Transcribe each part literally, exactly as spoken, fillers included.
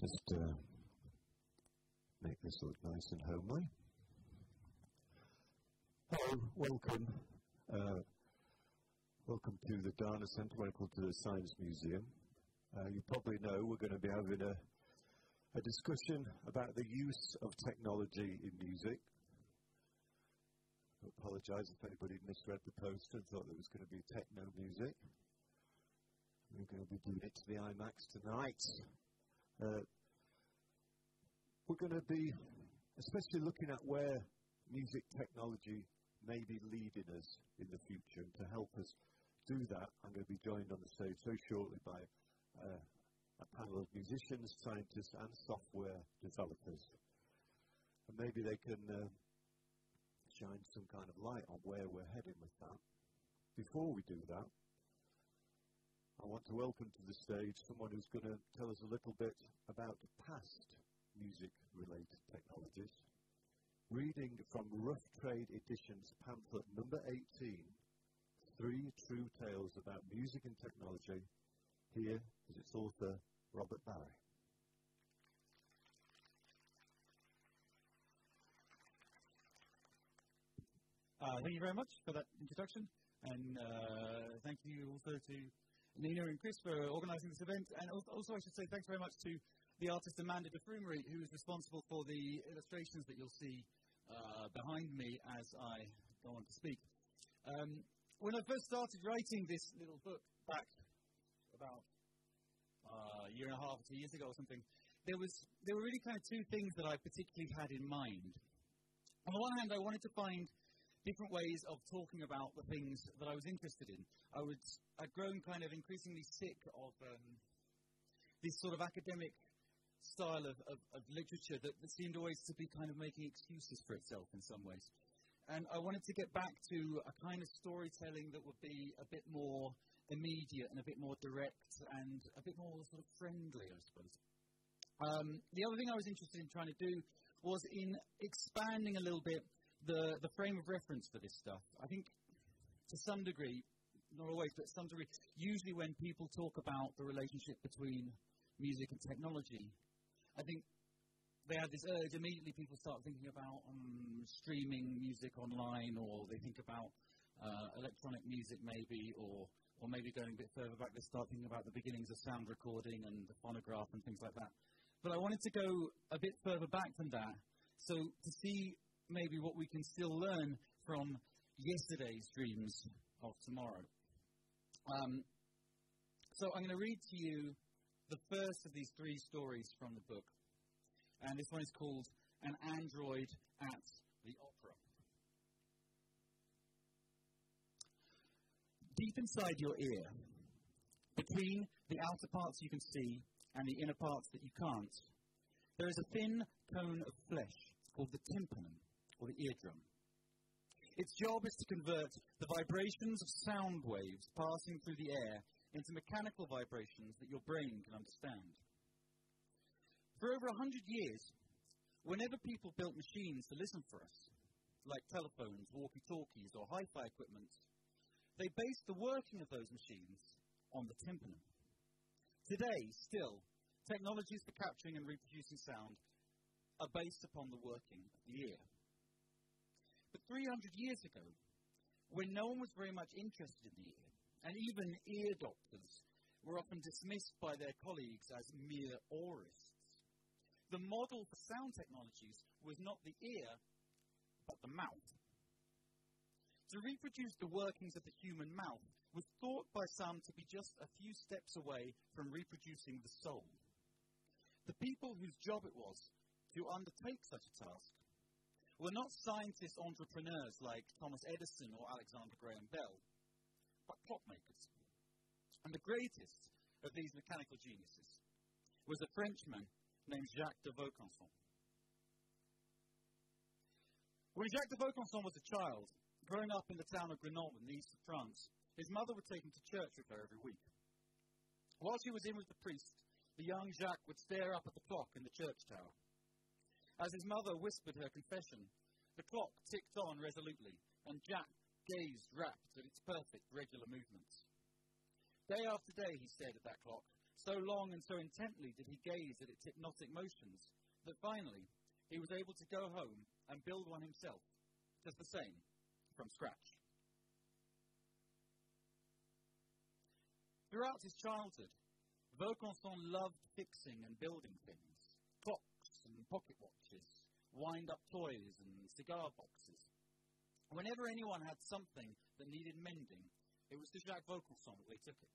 Just uh, make this look nice and homely. Hello, welcome. Uh, welcome to the Dana Centre, welcome to the Science Museum. Uh, you probably know we're going to be having a, a discussion about the use of technology in music. I apologise if anybody misread the poster and thought there was going to be techno music. We're going to be doing it to the IMAX tonight. Uh, we're going to be especially looking at where music technology may be leading us in the future. And to help us do that, I'm going to be joined on the stage very shortly by uh, a panel of musicians, scientists and software developers. And maybe they can uh, shine some kind of light on where we're heading with that. Before we do that, I want to welcome to the stage someone who's going to tell us a little bit about past music-related technologies. Reading from Rough Trade Editions pamphlet number eighteen, Three True Tales About Music and Technology, here is its author, Robert Barry. Uh, thank you very much for that introduction, and uh, thank you also to Nina and Chris for organising this event, and also, also I should say thanks very much to the artist Amanda de Frumery, who is responsible for the illustrations that you'll see uh, behind me as I go on to speak. Um, when I first started writing this little book back about uh, a year and a half, two years ago or something, there was there were really kind of two things that I particularly had in mind. On the one hand, I wanted to find different ways of talking about the things that I was interested in. I would, I'd grown kind of increasingly sick of um, this sort of academic style of, of, of literature that, that seemed always to be kind of making excuses for itself in some ways. And I wanted to get back to a kind of storytelling that would be a bit more immediate and a bit more direct and a bit more sort of friendly, I suppose. Um, the other thing I was interested in trying to do was in expanding a little bit The, the frame of reference for this stuff. I think to some degree, not always, but to some degree, usually when people talk about the relationship between music and technology, I think they have this urge, immediately people start thinking about um, streaming music online, or they think about uh, electronic music maybe, or, or maybe going a bit further back, they start thinking about the beginnings of sound recording and the phonograph and things like that. But I wanted to go a bit further back than that, so to see maybe what we can still learn from yesterday's dreams of tomorrow. Um, so I'm going to read to you the first of these three stories from the book. And this one is called An Android at the Opera. Deep inside your ear, between the outer parts you can see and the inner parts that you can't, there is a thin cone of flesh called the tympanum, or the eardrum. Its job is to convert the vibrations of sound waves passing through the air into mechanical vibrations that your brain can understand. For over a hundred years, whenever people built machines to listen for us, like telephones, walkie-talkies, or hi-fi equipment, they based the working of those machines on the tympanum. Today, still, technologies for capturing and reproducing sound are based upon the working of the ear. But three hundred years ago, when no one was very much interested in the ear, and even ear doctors were often dismissed by their colleagues as mere aurists, the model for sound technologies was not the ear, but the mouth. To reproduce the workings of the human mouth was thought by some to be just a few steps away from reproducing the soul. The people whose job it was to undertake such a task were not scientist entrepreneurs like Thomas Edison or Alexander Graham Bell, but clockmakers. And the greatest of these mechanical geniuses was a Frenchman named Jacques de Vaucanson. When Jacques de Vaucanson was a child, growing up in the town of Grenoble in the east of France, his mother would take him to church with her every week. While she was in with the priest, the young Jacques would stare up at the clock in the church tower. As his mother whispered her confession, the clock ticked on resolutely, and Jack gazed rapt at its perfect, regular movements. Day after day, he stared at that clock, So long and so intently did he gaze at its hypnotic motions that finally he was able to go home and build one himself, just the same, from scratch. Throughout his childhood, Vaucanson loved fixing and building things, clocks and pocket watches, wind-up toys and cigar boxes. Whenever anyone had something that needed mending, it was to Jacques Vaucanson that they took it.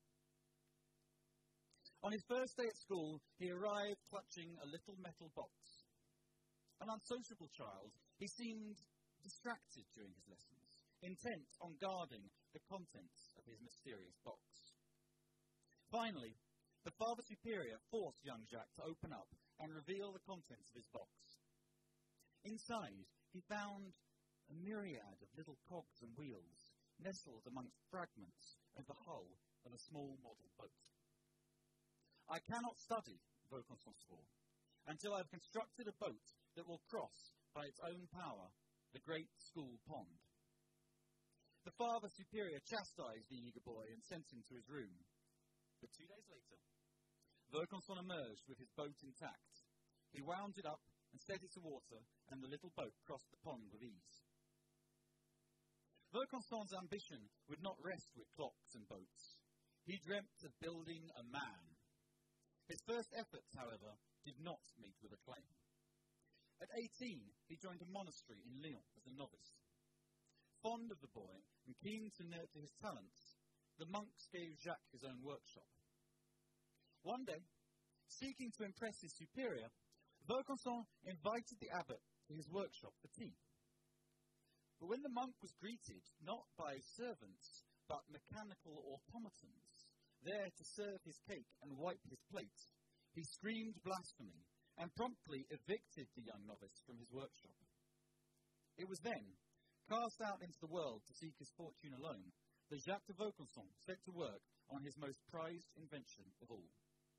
On his first day at school, he arrived clutching a little metal box. An unsociable child, he seemed distracted during his lessons, intent on guarding the contents of his mysterious box. Finally, the Father Superior forced young Jacques to open up and reveal the contents of his box. Inside, he found a myriad of little cogs and wheels nestled amongst fragments of the hull of a small model boat. I cannot study, Vaucanson swore, until I have constructed a boat that will cross, by its own power, the great school pond. The Father Superior chastised the eager boy and sent him to his room. But two days later, Vaucanson emerged with his boat intact. He wound it up and set it to water, and the little boat crossed the pond with ease. Vaucanson's ambition would not rest with clocks and boats. He dreamt of building a man. His first efforts, however, did not meet with acclaim. At eighteen, he joined a monastery in Lyon as a novice. Fond of the boy and keen to nurture his talents, the monks gave Jacques his own workshop. One day, seeking to impress his superior, Vaucanson invited the abbot to his workshop for tea. But when the monk was greeted not by servants, but mechanical automatons, there to serve his cake and wipe his plate, he screamed blasphemy and promptly evicted the young novice from his workshop. It was then, cast out into the world to seek his fortune alone, that Jacques de Vaucanson set to work on his most prized invention of all.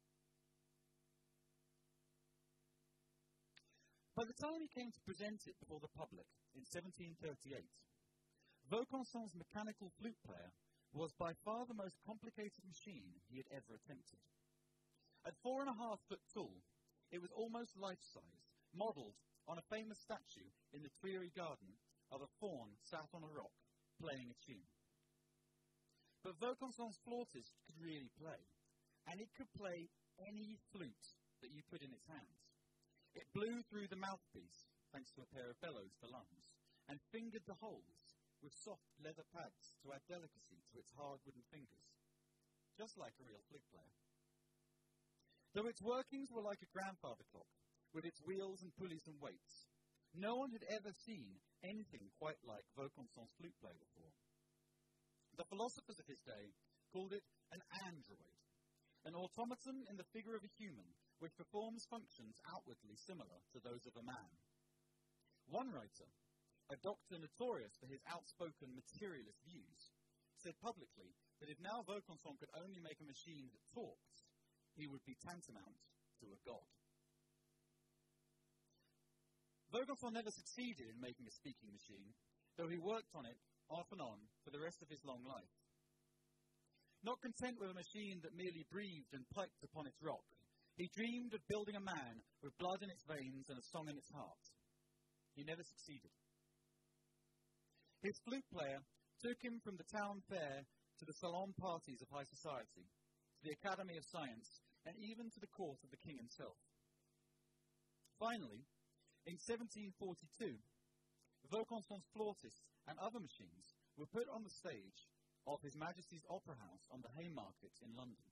By the time he came to present it before the public in seventeen thirty-eight, Vaucanson's mechanical flute player was by far the most complicated machine he had ever attempted. At four and a half foot tall, it was almost life-size, modelled on a famous statue in the Tuileries garden of a faun sat on a rock, playing a tune. But Vaucanson's flautist could really play, and it could play any flute that you put in its hands. It blew through the mouthpiece, thanks to a pair of bellows for lungs, and fingered the holes with soft leather pads to add delicacy to its hard wooden fingers, just like a real flute player. Though its workings were like a grandfather clock, with its wheels and pulleys and weights, no one had ever seen anything quite like Vaucanson's flute player before. The philosophers of his day called it an android, an automaton in the figure of a human, which performs functions outwardly similar to those of a man. One writer, a doctor notorious for his outspoken materialist views, said publicly that if now Vaucanson could only make a machine that talked, he would be tantamount to a god. Vaucanson never succeeded in making a speaking machine, though he worked on it off and on for the rest of his long life. Not content with a machine that merely breathed and piped upon its rock, he dreamed of building a man with blood in its veins and a song in its heart. He never succeeded. His flute player took him from the town fair to the salon parties of high society, to the Academy of Science, and even to the court of the king himself. Finally, in seventeen forty-two, Vaucanson's flautist and other machines were put on the stage of His Majesty's Opera House on the Haymarket in London.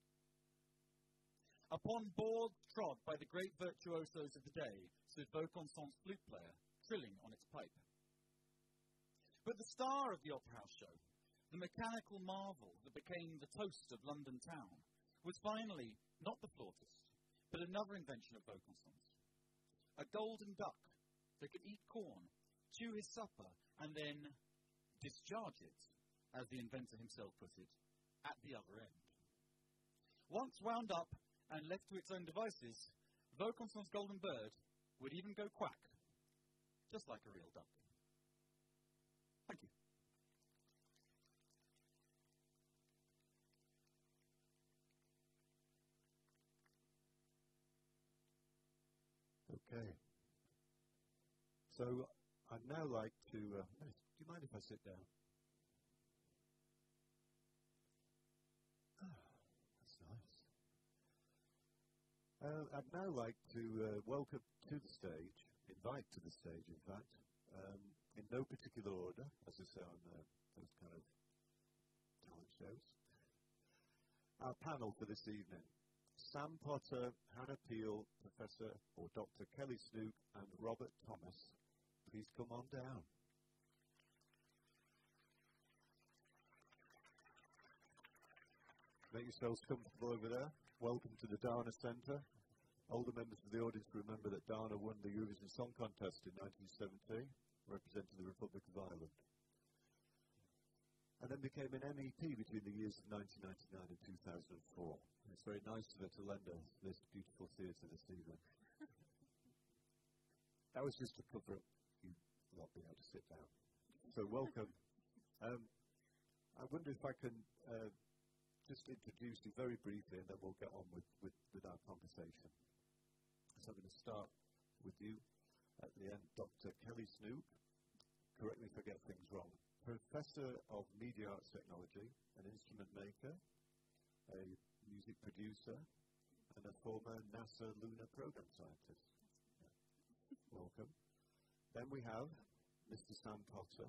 Upon boards trod by the great virtuosos of the day stood Vaucanson's flute player, trilling on its pipe. But the star of the Opera House show, the mechanical marvel that became the toast of London town, was finally not the flautist, but another invention of Vaucanson's. A golden duck that could eat corn, chew his supper, and then discharge it, as the inventor himself put it, at the other end. Once wound up and left to its own devices, Vaucanson's golden bird would even go quack, just like a real duck. Thank you. Okay. So I'd now like to. Uh, do you mind if I sit down? Oh, that's nice. Uh, I'd now like to uh, welcome to the stage, invite to the stage, in fact, um, in no particular order, as I say on uh, those kind of talent shows. Our panel for this evening: Sam Potter, Hannah Peel, Professor or Doctor Kelly Snook, and Robert Thomas. Please come on down. Make yourselves comfortable over there. Welcome to the Dana Centre. Older members of the audience remember that Dana won the Eurovision Song Contest in nineteen seventy, representing the Republic of Ireland. And then became an M E P between the years of nineteen ninety-nine and two thousand four. It's very nice of her to lend us this beautiful theatre this evening. That was just to cover up you not being able to sit down. So welcome. Um, I wonder if I can uh, just introduce you very briefly, and then we'll get on with, with, with our conversation. So I'm going to start with you at the end, Doctor Kelly Snook. Correct me if I get things wrong. Professor of Media Arts Technology, an instrument maker, a music producer, and a former NASA lunar program scientist. Yeah. Welcome. Then we have Mister Sam Potter.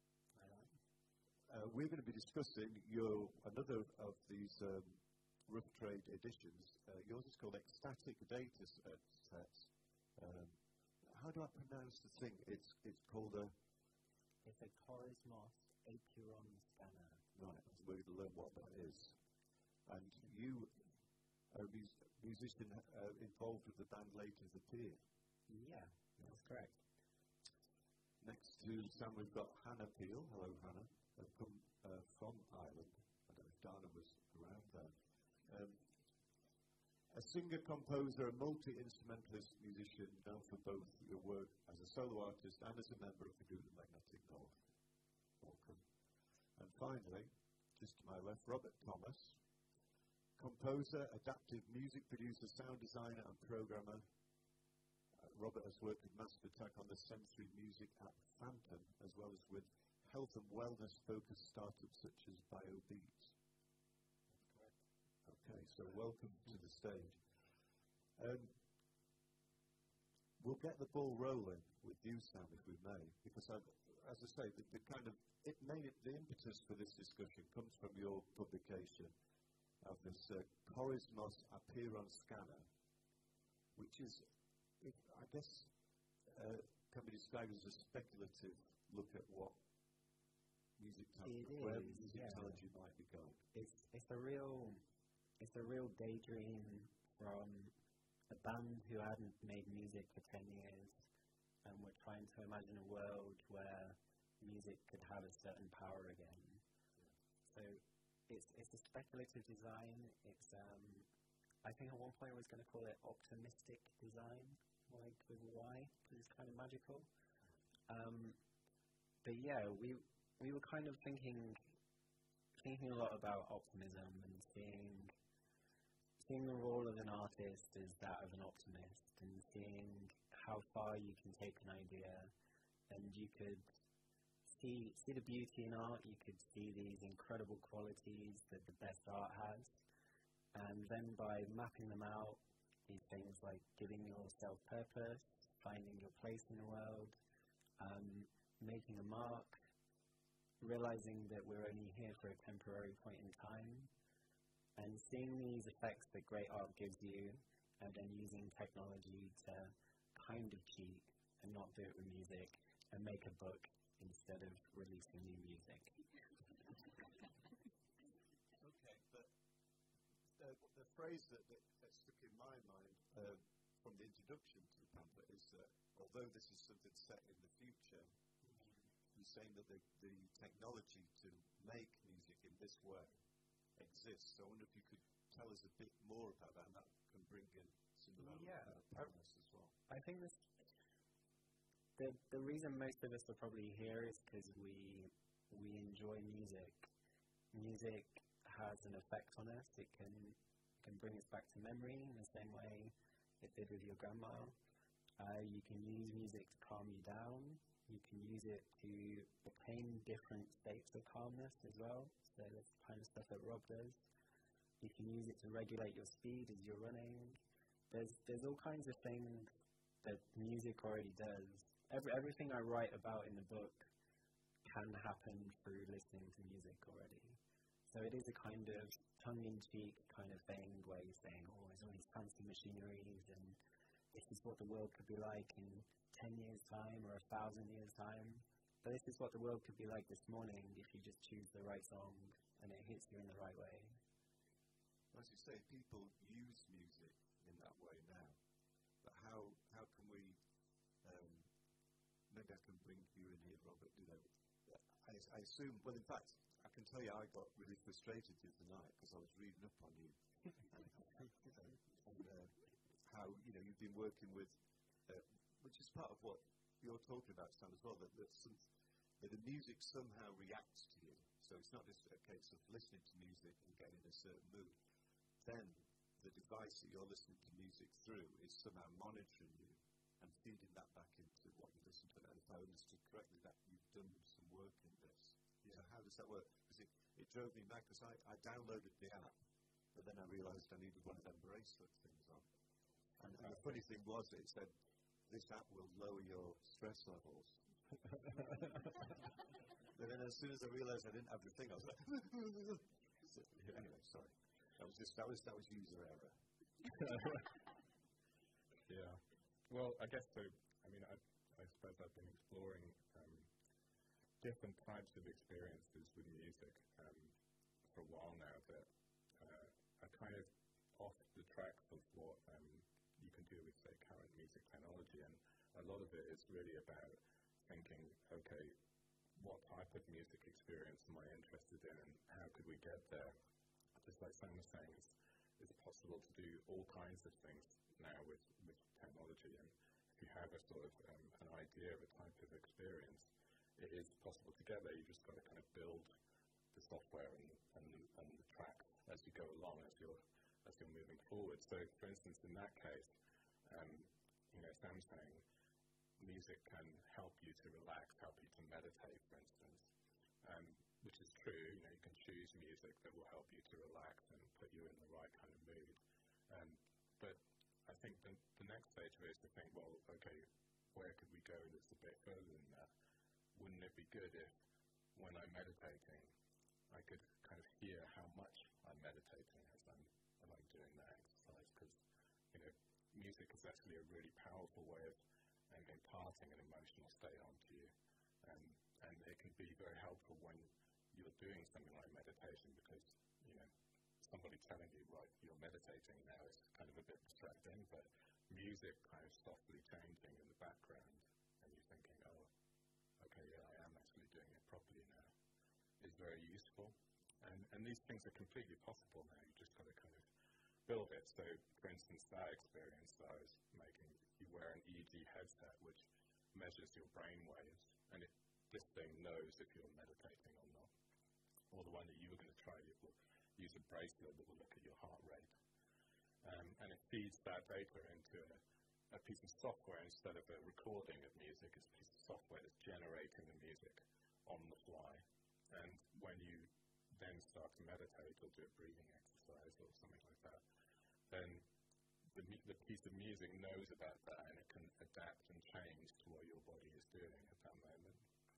Uh, we're going to be discussing your another of these um, rough trade editions. Uh, yours is called Ecstatic Data Sets. Um, how do I pronounce the thing? It's it's called a. It's a Cosmos Apiron scanner. Right. So we're going to learn what that is. And you are a mus- musician uh, involved with the band later, the Pier. Yeah, that's correct. Next to Sam, we've got Hannah Peel. Hello, Hannah. They've come uh, from Ireland. I don't know if Dana was around there. Um, a singer, composer, a multi-instrumentalist musician, known for both your work as a solo artist and as a member of the group The Magnetic North. Welcome. And finally, just to my left, Robert Thomas, composer, adaptive music producer, sound designer, and programmer. Uh, Robert has worked with Massive Attack on the sensory music app Phantom, as well as with health and wellness-focused startups such as BioBeat. Okay, so welcome to the stage. Um, we'll get the ball rolling with you, Sam, if we may, because I've, as I say, the, the kind of it made it, the impetus for this discussion comes from your publication of this uh, Cosmos Apiron scanner, which is, if, I guess, uh, can be described as a speculative look at what music technology, where music yeah. technology might be going. It's it's a real it's a real daydream from a band who hadn't made music for ten years, and we're trying to imagine a world where music could have a certain power again. So it's it's a speculative design. It's um I think at one point I was going to call it optimistic design, like with a Y, because it's kind of magical. Um, but yeah, we we were kind of thinking thinking a lot about optimism and seeing seeing the role of an artist as that of an optimist, and seeing how far you can take an idea, and you could see see the beauty in art. You could see these incredible qualities that the best art has, and then by mapping them out, these things like giving yourself purpose, finding your place in the world, um, making a mark, realizing that we're only here for a temporary point in time, and seeing these effects that great art gives you, and then using technology to kind of cheat and not do it with music, and make a book instead of releasing new music. Okay, but uh, the phrase that, that, that stuck in my mind uh, from the introduction to the pamphlet is that although this is something set in the future, you're saying that the, the technology to make music in this way exists. So I wonder if you could tell us a bit more about that, and that can bring in some of our Yeah. uh, promise as well. I think this, the the reason most of us are probably here is because we we enjoy music. Music has an effect on us. It can can bring us back to memory in the same way it did with your grandma. Uh, you can use music to calm you down. You can use it to attain different states of calmness as well. So that's the kind of stuff that Rob does. You can use it to regulate your speed as you're running. There's there's all kinds of things that music already does. Every, everything I write about in the book can happen through listening to music already. So it is a kind of tongue-in-cheek kind of thing where you're saying, oh, there's all these fancy machineries and this is what the world could be like in ten years' time or a thousand years' time. But this is what the world could be like this morning if you just choose the right song and it hits you in the right way. As you say, people use music in that way now. But how how can we, um, maybe I can bring you in here, Robert, you know, I, I assume, well, in fact, I can tell you I got really frustrated the other night because I was reading up on you and, and uh, how, you know, you've been working with, uh, which is part of what you're talking about, Sam, as well, that, that, some, that the music somehow reacts to you. So it's not just a case of listening to music and getting in a certain mood. Then the device that you're listening to music through is somehow monitoring you and feeding that back into what you listen to. And if I understood correctly, that you've done some work in this. Yeah. So how does that work? Because it, it drove me mad because I, I downloaded the app, but then I realised I needed one of them bracelet things on. And, and the funny thing was, it said, this app will lower your stress levels. But then as soon as I realised I didn't have the thing, I was like, so, anyway, sorry. That was just, that was, that was user error. Yeah. Well, I guess so. I mean, I, I suppose I've been exploring um, different types of experiences with music um, for a while now that uh, are kind of off the tracks of what um, you can do with, say, current music technology. And a lot of it is really about thinking, okay, what type of music experience am I interested in and how could we get there? Just like Sam was saying, it's, it's possible to do all kinds of things now with, with technology. And if you have a sort of um, an idea of a type of experience, it is possible to get there. You just got to kind of build the software and, and, and the track as you go along, as you're as you're moving forward. So, for instance, in that case, um, you know, Sam's saying music can help you to relax, help you to meditate, for instance, um, which is true. You know, you can choose music that will help you to relax and put you in the right kind of mood. Um, but I think the, the next stage of it is to think, well, okay, where could we go that's a bit further than that? Wouldn't it be good if, when I'm meditating, I could kind of hear how much I'm meditating as I'm, as I'm doing that exercise? Because, you know, music is actually a really powerful way of um, imparting an emotional state onto you. Um, and it can be very helpful when you're doing something like meditation because, you know, somebody telling you, right, you're meditating now is kind of a bit distracting, but music kind of softly changing in the background and you're thinking, oh, okay, yeah, I am actually doing it properly now, is very useful. And, and these things are completely possible now. You've just got to kind of build it. So, for instance, that experience that I was making, you wear an E E G headset which measures your brain waves, and it, this thing knows if you're meditating or not. Or the one that you were going to try, you will use a bracelet that will look at your heart rate. Um, and it feeds that data into a, a piece of software instead of a recording of music. It's a piece of software that's generating the music on the fly. And when you then start to meditate or do a breathing exercise or something like that, then the, the piece of music knows about that and it can adapt and change to what your body is doing at that moment.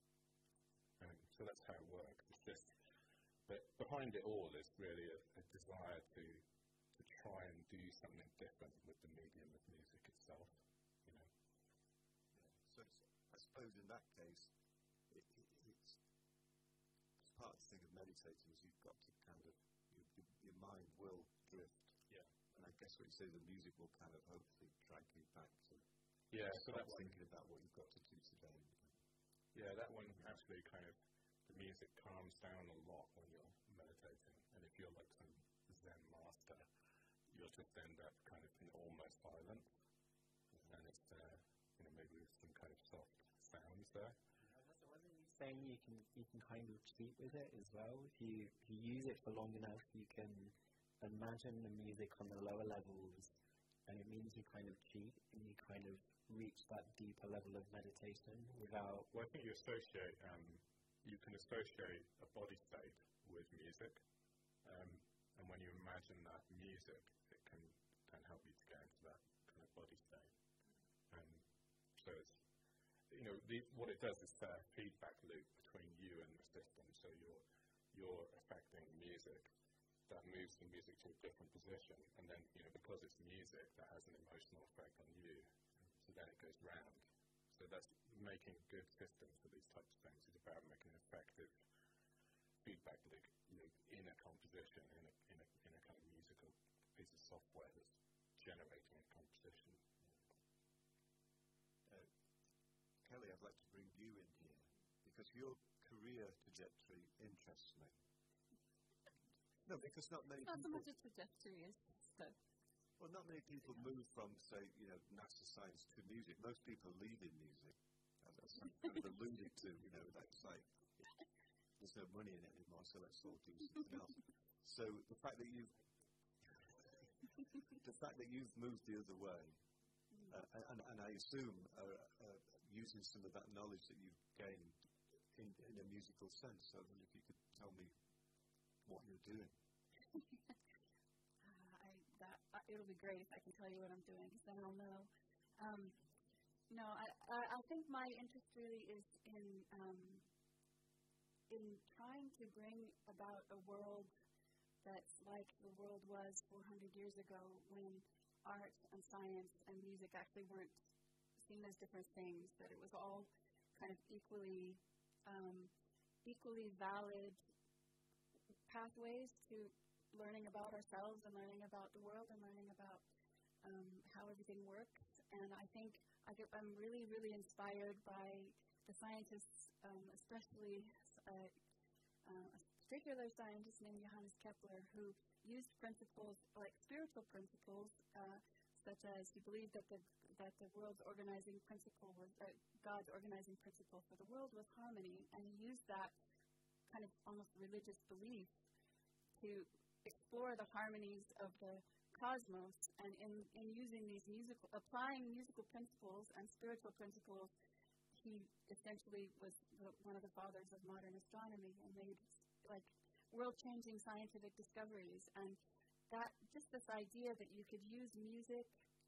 Um, so that's how it works. It's just that behind it all is really a, a desire to to try and do something different with the medium of music itself. You know. Yeah. So it's, I suppose in that case, it, it, it's, it's part of the thing of meditating is you've got to kind of your, your mind will drift. Yeah. And I guess what you say, the music will kind of hopefully drag you back to. Yeah. So that's thinking about what you've got to do today. Yeah, that one actually kind of, the music calms down a lot when you're meditating. And if you're like some Zen master, you'll just end up kind of in almost silence. Mm-hmm. And it's, uh, you know, maybe with some kind of soft sounds there. Wasn't you saying you can you can kind of cheat with it as well? If you, if you use it for long enough, you can imagine the music on the lower levels and it means you kind of cheat and you kind of reach that deeper level of meditation without. Well, I think you associate, um, you can associate a body state with music, um, and when you imagine that music, it can, can help you to get into that kind of body state. Um, so it's, you know, the, what it does is set a feedback loop between you and the system. So you're you're affecting music that moves the music to a different position, and then, you know, because it's music, that has an emotional effect on you. So then it goes round. So that's making good systems for these types of things. It's about making an effective feedback loop, loop in a composition, in a, in a in a kind of musical piece of software that's generating a composition. Uh, Kelly, I'd like to bring you in here because your career trajectory interests me. No, because not many It's not so people. much a trajectory as the. Well, not many people move from, say, you know, NASA science to music. Most people leave in music, as I kind of alluded to. You know, that's like there's no money in it anymore, so let's all do something else. So the fact that you've the fact that you've moved the other way, uh, and, and I assume uh, uh, using some of that knowledge that you've gained in, in a musical sense. So I wonder if you could tell me what you're doing. uh, I, that, uh, it'll be great if I can tell you what I'm doing, because then I'll know. Um, no, I, I, I think my interest really is in um, in trying to bring about a world that's like the world was four hundred years ago, when art and science and music actually weren't seen as different things, that it was all kind of equally um, equally valid pathways to learning about ourselves and learning about the world and learning about um, how everything works. And I think I get, I'm really, really inspired by the scientists, um, especially uh, uh, a particular scientist named Johannes Kepler, who used principles, like spiritual principles, uh, such as he believed that the that the world's organizing principle was, uh, God's organizing principle for the world was harmony, and he used that kind of almost religious belief to explore the harmonies of the cosmos, and in, in using these musical, applying musical principles and spiritual principles, he essentially was the, one of the fathers of modern astronomy and made like world-changing scientific discoveries. And that just this idea that you could use music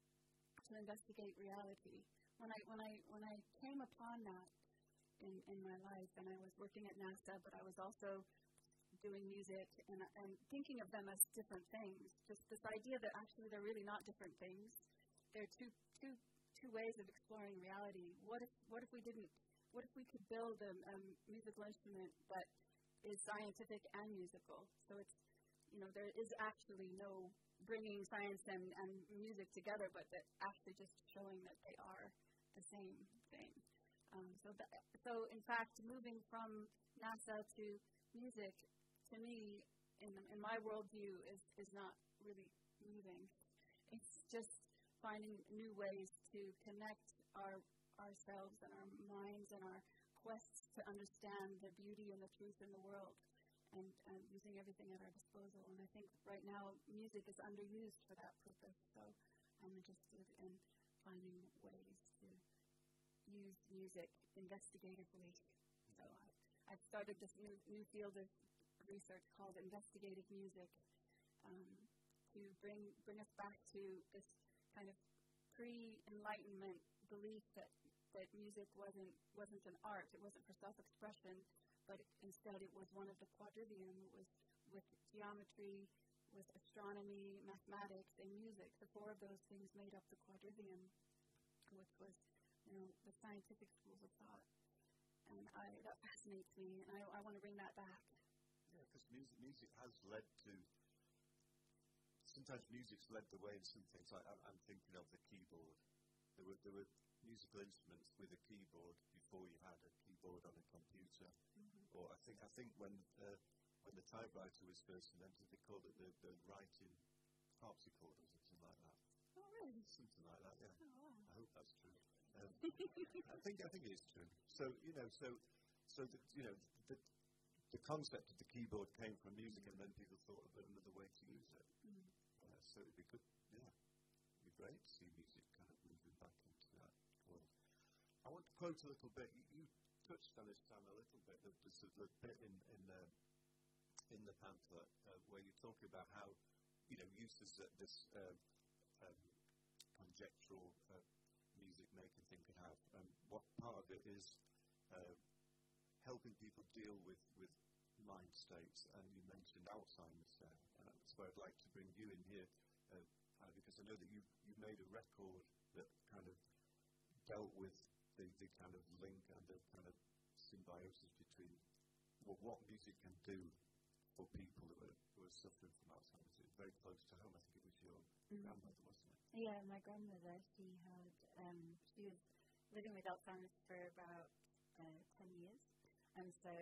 to investigate reality. When I when I when I came upon that in, in my life, and I was working at NASA, but I was also doing music and, and thinking of them as different things. Just this idea that actually they're really not different things. They're two two two ways of exploring reality. What if what if we didn't? What if we could build a, a musical instrument that is scientific and musical? So it's, you know, there is actually no bringing science and, and music together, but that actually just showing that they are the same thing. Um, so that, so in fact, moving from NASA to music, to me, in, in my worldview, is, is not really moving. It's just finding new ways to connect our ourselves and our minds and our quests to understand the beauty and the truth in the world, and, and using everything at our disposal. And I think right now music is underused for that purpose, so I'm interested in finding ways to use music investigatively. So I, I've started this new, new field of research called investigative music, um, to bring bring us back to this kind of pre-enlightenment belief that, that music wasn't wasn't an art, it wasn't for self-expression, but it, instead it was one of the quadrivium. It was with geometry, with astronomy, mathematics, and music. The four of those things made up the quadrivium, which was, you know, the scientific schools of thought. And I, that fascinates me, and I, I want to bring that back. Yeah, because music, music has led to, sometimes music's led the way in some things. Like I'm, I'm thinking of the keyboard. There were, there were musical instruments with a keyboard before you had a keyboard on a computer. Mm-hmm. Or I think I think when uh, when the typewriter was first invented, they called it the, the writing harpsichord or something like that. Oh, really? Something like that, yeah. Oh, wow. I hope that's true. Um, I think I think it is true. So you know, so so the, you know the the concept of the keyboard came from music, and then people thought of another way to use it. Mm. Uh, so it'd be good, yeah, it'd be be great to see music kind of moving back into that world. I want to quote a little bit. You, you touched on this, Sam, a little bit. There's a little bit in in the in the pamphlet uh, where you talk about how, you know, uses that this uh, um, conjectural uh, music making thing can have. Um, what part of it is uh, helping people deal with, with mind states, and you mentioned Alzheimer's there, and that's where I'd like to bring you in here, uh, uh, because I know that you you made a record that kind of dealt with the, the kind of link and the kind of symbiosis between well, what music can do for people who are, who are suffering from Alzheimer's. It's very close to home. I think it was your mm-hmm. grandmother, wasn't it? Yeah, my grandmother, she had, um, she was living with Alzheimer's for about uh, ten years, and so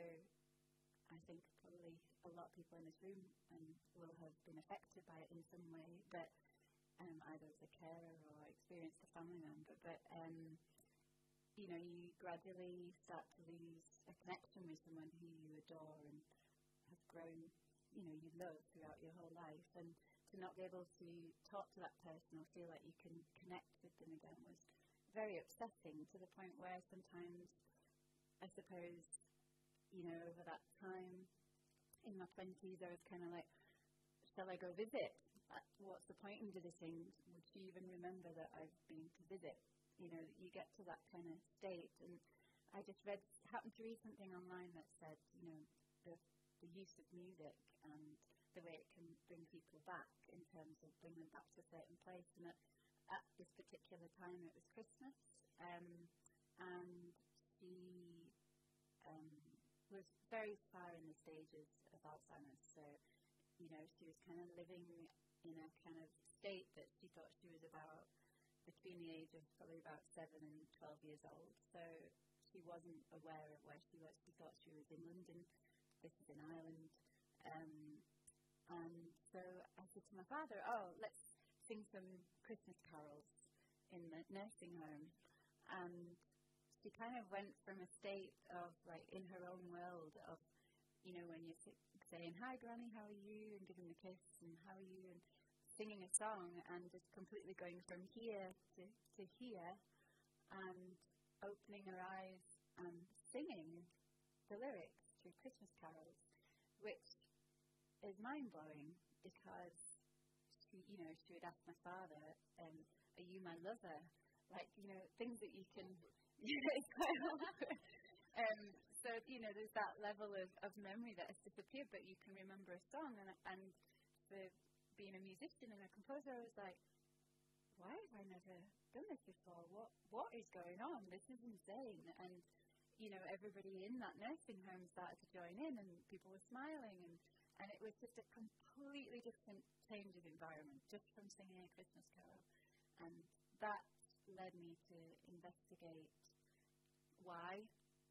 I think probably a lot of people in this room um, will have been affected by it in some way, but um, either as a carer or experienced a family member, but um, you know, you gradually start to lose a connection with someone who you adore and have grown, you know, you love throughout your whole life, and to not be able to talk to that person or feel like you can connect with them again was very upsetting, to the point where sometimes, I suppose, you know, over that time in my twenties, I was kind of like, shall I go visit? What's the point in visiting? Would she even remember that I've been to visit? You know, you get to that kind of state, and I just read, happened to read something online that said, you know, the, the use of music and the way it can bring people back in terms of bringing them back to a certain place. And at, at this particular time, it was Christmas, um, and she um, was very far in the stages of Alzheimer's. So, you know, she was kind of living in a kind of state that she thought she was about between the age of probably about seven and twelve years old. So she wasn't aware of where she was. She thought she was in London. This is in Ireland. Um, and so I said to my father, oh, let's sing some Christmas carols in the nursing home. And she kind of went from a state of, like, in her own world of, you know, when you're saying, hi, Granny, how are you? And giving a kiss, and how are you? And singing a song, and just completely going from here to, to here, and opening her eyes and singing the lyrics to Christmas carols, which is mind-blowing, because she, you know, she would ask my father, um, are you my lover? Like, you know, things that you can, it's quite awkward. Um, so, you know, there's that level of, of memory that has disappeared, but you can remember a song, and, and for being a musician and a composer, I was like, why have I never done this before? What What is going on? This is insane. And, you know, everybody in that nursing home started to join in, and people were smiling, and, and it was just a completely different change of environment just from singing a Christmas carol. And that led me to investigate why,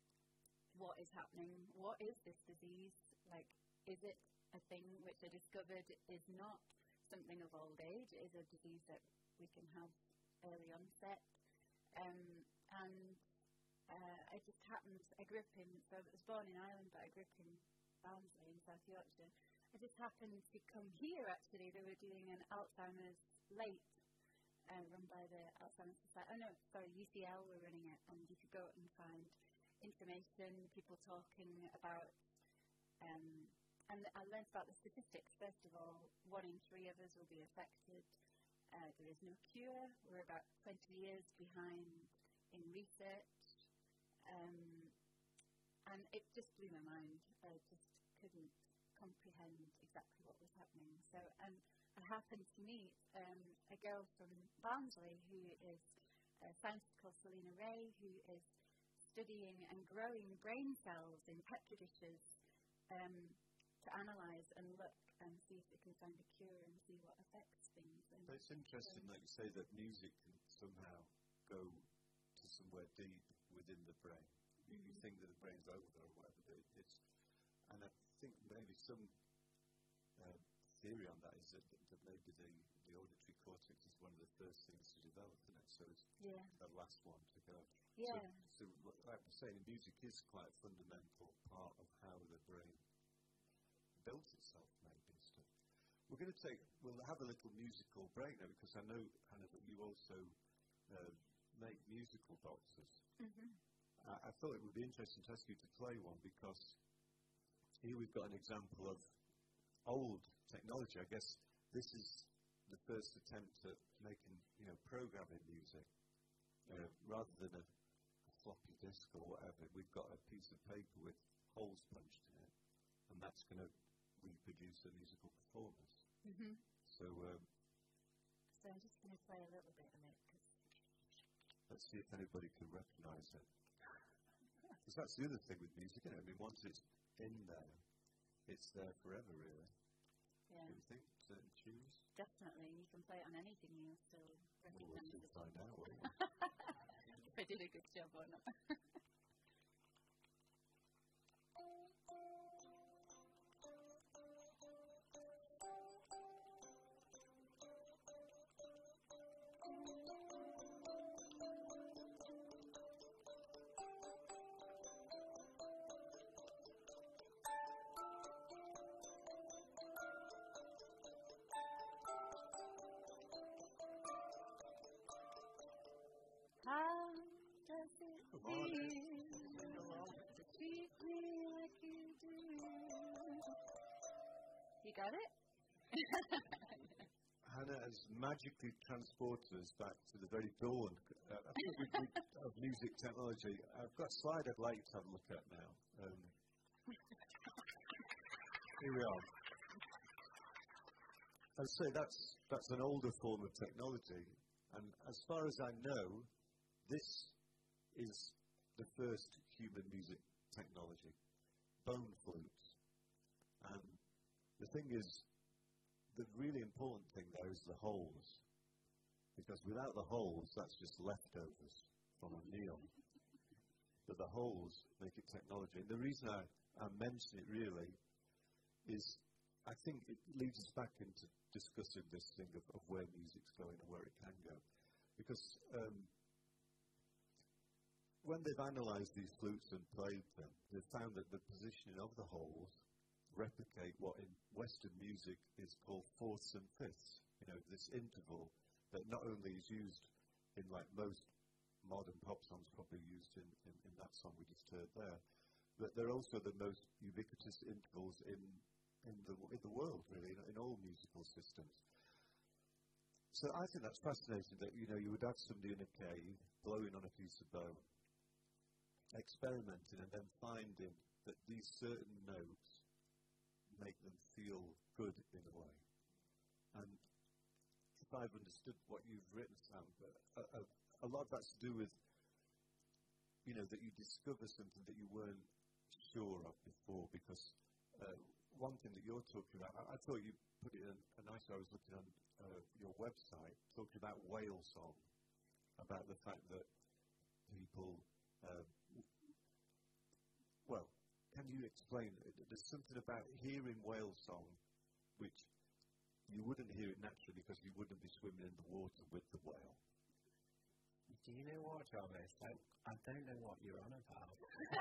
what is happening, what is this disease, like, is it a thing which I discovered is not something of old age. It is a disease that we can have early onset. Um, and uh, I just happened, I grew up in, so I was born in Ireland, but I grew up in Barnsley in South Yorkshire. I just happened to come here, actually. They were doing an Alzheimer's late, uh, run by the Alzheimer's Society. Oh, no, sorry, U C L were running it, and you could go and find information, people talking about um, And I learned about the statistics. First of all, one in three of us will be affected. Uh, there is no cure. We're about twenty years behind in research. Um, and it just blew my mind. I just couldn't comprehend exactly what was happening. So um, I happened to meet um, a girl from Barnsley who is a scientist called Selena Ray, who is studying and growing brain cells in petri dishes um, to analyse and look and see if it can find a cure and see what affects things. And but it's interesting that you say that music can somehow go to somewhere deep within the brain. You, mm-hmm. you think that the brain's over or whatever, but it, it's, and I think maybe some uh, theory on that is that, that maybe the, the auditory cortex is one of the first things to develop, isn't it? So it's yeah. the last one to go. Yeah. So, so like we're saying, music is quite a fundamental part of how the brain builds itself, maybe. So we're going to take, we'll have a little musical break now because I know, Hannah, that you also uh, make musical boxes. Mm-hmm. I, I thought it would be interesting to ask you to play one because here we've got an example of old technology. I guess this is the first attempt at making, you know, programming music. Uh, rather than a, a floppy disk or whatever, we've got a piece of paper with holes punched in it, and that's going to reproduce a musical performance. Mm-hmm. So, um, so I'm just going to play a little bit of it. Let's see if anybody can recognise it. Because that's the other thing with music, isn't it? I mean, once it's in there, it's there forever, really. Yeah. Do you think? Certain tunes? Definitely. You can play it on anything, you'll still recognise We'll it. find out, won't we? If I did a good job or not. How does it Come on, feel to treat me like you do? You got it? Hannah has magically transported us back to the very dawn uh, I think we, we, of music technology. I've got a slide I'd like to have a look at now. Um, here we are. I'd say that's, that's an older form of technology, and as far as I know, this is the first human music technology, bone flutes. And the thing is, the really important thing there is the holes, because without the holes, that's just leftovers from a meal. But the holes make it technology. And the reason I, I mention it really is I think it leads us back into discussing this thing of, of where music's going and where it can go. Because um, when they've analysed these flutes and played them, they've found that the positioning of the holes replicate what in Western music is called fourths and fifths. You know, this interval that not only is used in like most modern pop songs, probably used in, in, in that song we just heard there, but they're also the most ubiquitous intervals in in the in the world, really, in, in all musical systems. So I think that's fascinating that, you know, you would have somebody in a cave blowing on a piece of bone, experimenting and then finding that these certain notes make them feel good in a way. And if I've understood what you've written, Sam, a, a, a lot of that's to do with, you know, that you discover something that you weren't sure of before, because uh, one thing that you're talking about, I, I thought you put it in a nice way. I was looking on uh, your website, talking about whale song, about the fact that people, uh, well, can you explain? There's something about hearing whale song which you wouldn't hear it naturally because you wouldn't be swimming in the water with the whale. Do you know what, Jarvis? I, I don't know what you're on about.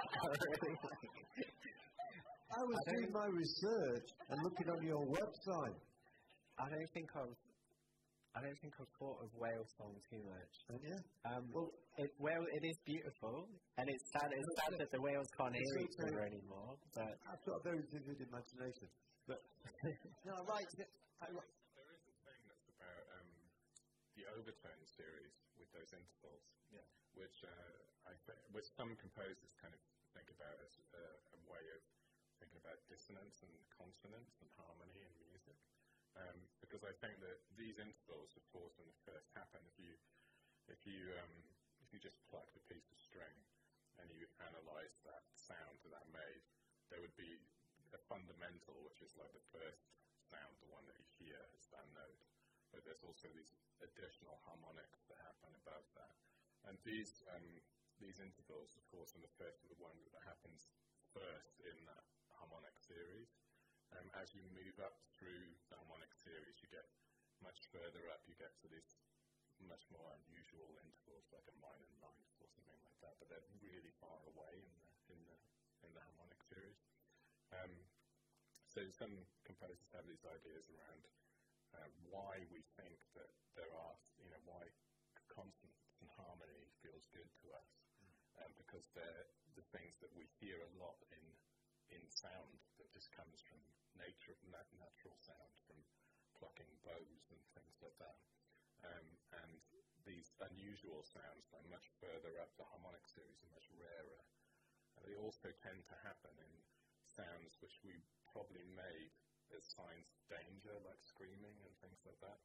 I was I doing my research and looking on your website. I don't think I've I don't think I've thought of whale song too much. Oh, yeah? Um, well, it, well, it is beautiful, and it's sad, it's sad that the whales can't hear each other anymore. But I've got a very vivid imagination. But no, I like it. I like There is a thing that's about um, the overtone series with those intervals, yeah. which uh, I th- which some composers kind of think about as uh, a way of thinking about dissonance and consonance and harmony in music. Um, because I think that these intervals, of course, when they first happen, if you if you um, if you just plucked a piece of string and you analyse that sound that that made, there would be a fundamental, which is like the first sound, the one that you hear is that note. But there's also these additional harmonics that happen above that. And these um, these intervals, of course, are the first of the ones that happens first in that harmonic series. Um, as you move up through the harmonic series, you get much further up, you get to these much more unusual intervals, like a minor ninth or something like that, but they're really far away in the in the in the harmonic series. Um, so so some composers have these ideas around uh, why we think that there are, you know, why consonance and harmony feels good to us, mm. um, because they're the things that we hear a lot in in sound that just comes from nature, nat- natural sound, from plucking bows and things like that. Um, and these unusual sounds, like much further up the harmonic series, are much rarer. And they also tend to happen in sounds which we probably made as signs of danger, like screaming and things like that.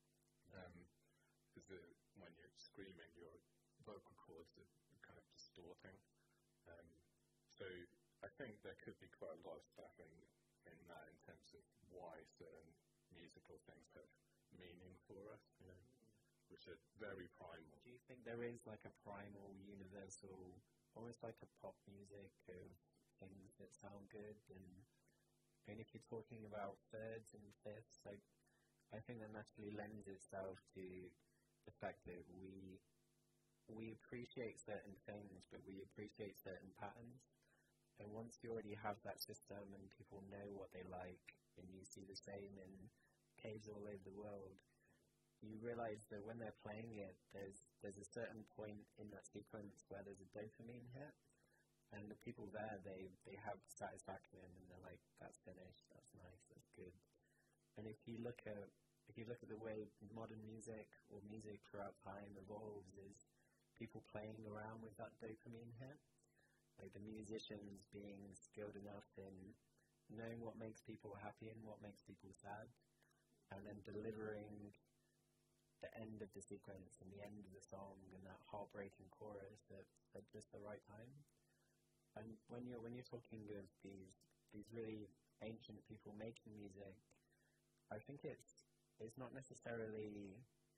Because um, when you're screaming, your vocal cords are kind of distorting. Um, so I think there could be quite a lot of stuff in, in that in terms of why certain musical things have meaning for us, you know, which are very primal. Do you think there is like a primal, universal, almost like a pop music of things that sound good? And, and if you're talking about thirds and fifths, like, I think that naturally lends itself to the fact that we we appreciate certain things, but we appreciate certain patterns. And once you already have that system and people know what they like, and you see the same in caves all over the world, you realize that when they're playing it, there's there's a certain point in that sequence where there's a dopamine hit, and the people there, they, they have satisfaction, and they're like, that's finished, that's nice, that's good. And if you look at if you look at the way modern music or music throughout time evolves, is people playing around with that dopamine hit. Like the musicians being skilled enough in knowing what makes people happy and what makes people sad, and then delivering the end of the sequence and the end of the song and that heartbreaking chorus at, at just the right time. And when you're when you're talking of these these really ancient people making music, I think it's it's not necessarily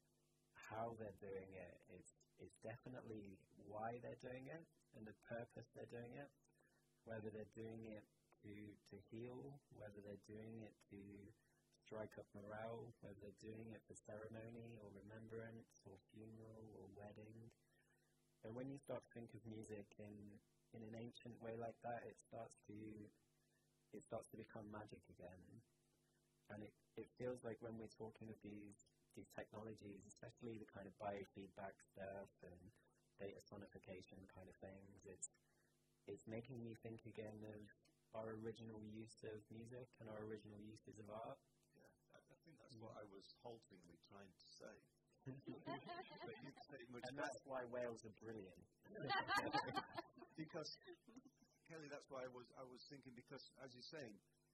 how they're doing it. It's it's definitely why they're doing it and the purpose they're doing it. Whether they're doing it to to heal, whether they're doing it to strike up morale, whether they're doing it for ceremony or remembrance or funeral or wedding. And when you start to think of music in in an ancient way like that, it starts to it starts to become magic again. And it, it feels like when we're talking of these these technologies, especially the kind of biofeedback stuff and data sonification kind of things, it's it's making me think again of our original use of music and our original uses of art. Yeah, I, I think that's what I was haltingly trying to say. But you say much and that's why whales are brilliant. Because, Kelly, that's why I was I was thinking, because, as you're saying,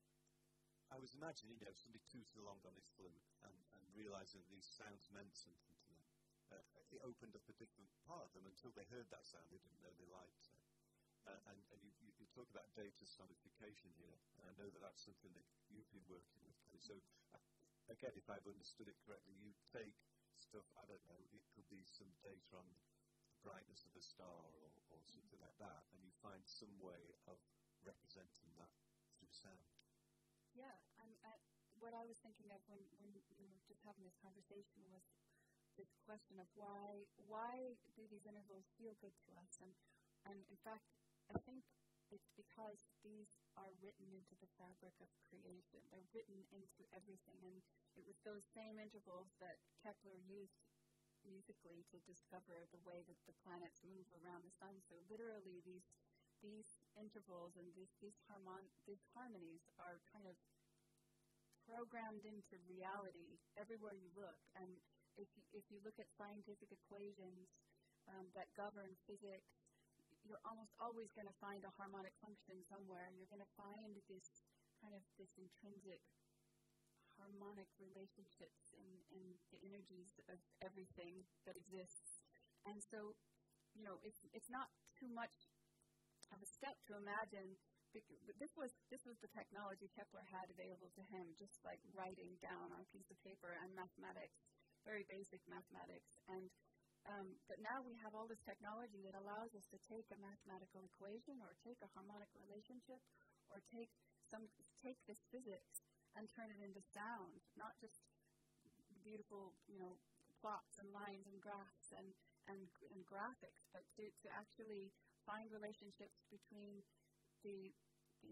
I was imagining, you know, somebody tooted along on this flute and, and realising these sounds meant something to them. Uh, it opened up a different part of them until they heard that sound. They didn't know they liked it. Uh, and and you, you, you talk about data sonification here, and I know that that's something that you've been working with, Kelly. So, uh, again, if I've understood it correctly, you take stuff, I don't know, it could be some data on the brightness of a star or, or something like that, and you find some way of representing that through sound. Yeah, I'm, I, what I was thinking of when, when we were just having this conversation was this question of why why do these intervals feel good to us? And, and in fact, I think it's because these are written into the fabric of creation. They're written into everything. And it was those same intervals that Kepler used musically to discover the way that the planets move around the sun. So literally these these intervals and these these, harmon- these harmonies are kind of programmed into reality everywhere you look. And if you, if you look at scientific equations um, that govern physics, you're almost always going to find a harmonic function somewhere. You're going to find this kind of this intrinsic harmonic relationships in, in the energies of everything that exists. And so, you know, it's it's not too much of a step to imagine. This was this was the technology Kepler had available to him, just like writing down on a piece of paper and mathematics, very basic mathematics. And um, but now we have all this technology that allows us to take a mathematical equation or take a harmonic relationship or take some take this physics and turn it into sound, not just beautiful, you know, plots and lines and graphs and, and, and graphics, but to, to actually find relationships between the, the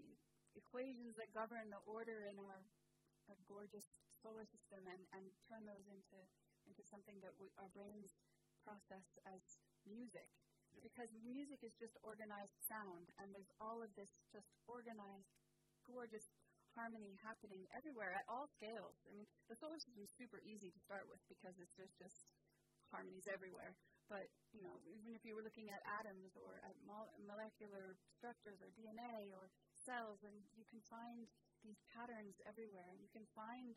equations that govern the order in our, our gorgeous solar system and, and turn those into into something that we, our brains process as music. Yeah. Because music is just organized sound, and there's all of this just organized, gorgeous harmony happening everywhere at all scales. I mean, the solar system is super easy to start with because it's, there's just harmonies everywhere. But, you know, even if you were looking at atoms or at mo- molecular structures or D N A or cells, and you can find these patterns everywhere, and you can find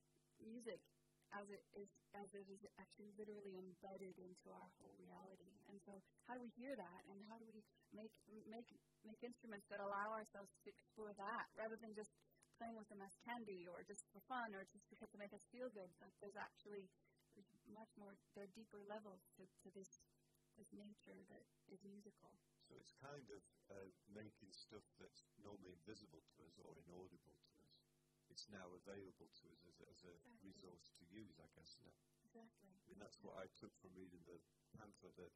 music as it is as it is actually literally embedded into our whole reality. And so how do we hear that, and how do we make make make instruments that allow ourselves to explore that rather than just playing with them as candy or just for fun or just because they make us feel good? But there's actually there's much more, there are deeper levels to, to this this nature that is musical. So it's kind of uh, making stuff that's normally invisible to us or inaudible to us. It's now available to us as a, as a exactly. resource to use, I guess, isn't it? Exactly. I mean, that's what I took from reading the pamphlet, that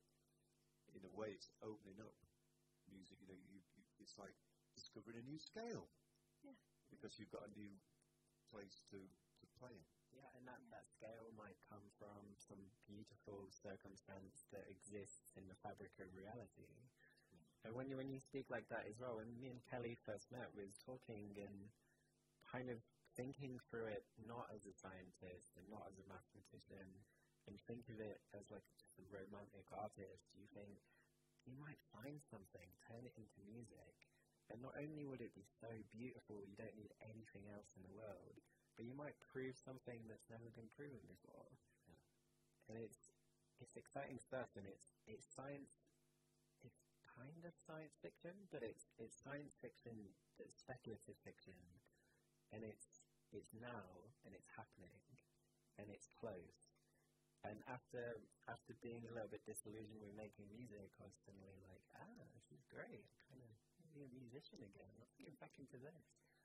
in a way it's opening up music. You know, you, you, it's like discovering a new scale. Yeah. Because you've got a new place to, to play in. Yeah, and that, that scale might come from some beautiful circumstance that exists in the fabric of reality. Mm. And when you, when you speak like that as well, when me and Kelly first met, we was talking and kind of thinking through it not as a scientist and not as a mathematician, and think of it as like just a romantic artist. You think you might find something, turn it into music, and not only would it be so beautiful, you don't need anything else in the world, but you might prove something that's never been proven before. Yeah. And it's it's exciting stuff, and it's it's science. It's kind of science fiction, but it's it's science fiction that's speculative fiction. And it's it's now, and it's happening, and it's close. And after after being a little bit disillusioned with making music, I was suddenly like, ah, this is great. I'm kind of be a musician again. Let's get back into this.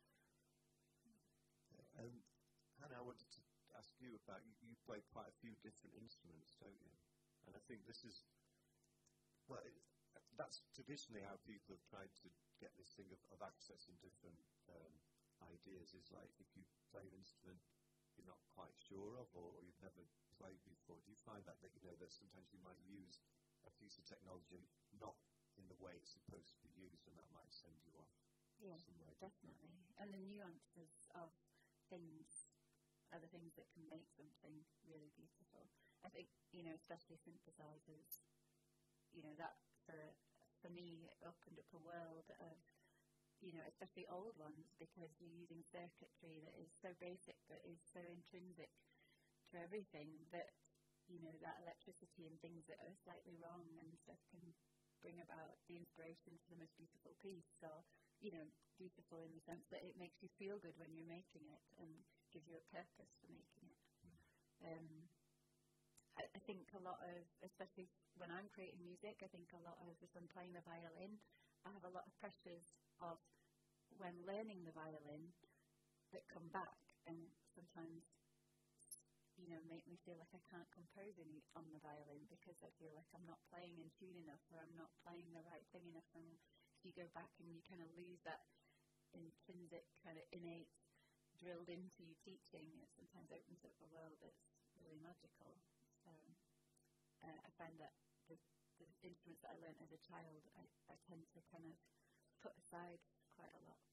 Um, Hannah, I wanted to ask you about, you, you play quite a few different instruments, don't you? And I think this is, well, it, that's traditionally how people have tried to get this thing of, of accessing different um, ideas, is like if you play an instrument you're not quite sure of, or, or you've never played before. Do you find that, that, you know, that sometimes you might use a piece of technology not in the way it's supposed to be used, and that might send you off? Yeah, definitely. And the nuances of things are the things that can make something really beautiful. I think, you know, especially synthesizers, you know, that for for me opened up a world of, you know, especially old ones, because you're using circuitry that is so basic, but is so intrinsic to everything, that, you know, that electricity and things that are slightly wrong and stuff can bring about the inspiration for the most beautiful piece. So, you know, beautiful in the sense that it makes you feel good when you're making it and gives you a purpose for making it. Um, I, I think a lot of, especially when I'm creating music, I think a lot of, if I'm playing the violin, I have a lot of pressures of when learning the violin that come back and sometimes, you know, make me feel like I can't compose any on the violin because I feel like I'm not playing in tune enough, or I'm not playing the right thing enough. And you go back and you kind of lose that intrinsic kind of innate drilled into you teaching. It sometimes opens up a world that's really magical. So uh, I find that the, the instruments that I learned as a child, I, I tend to kind of put aside quite a lot.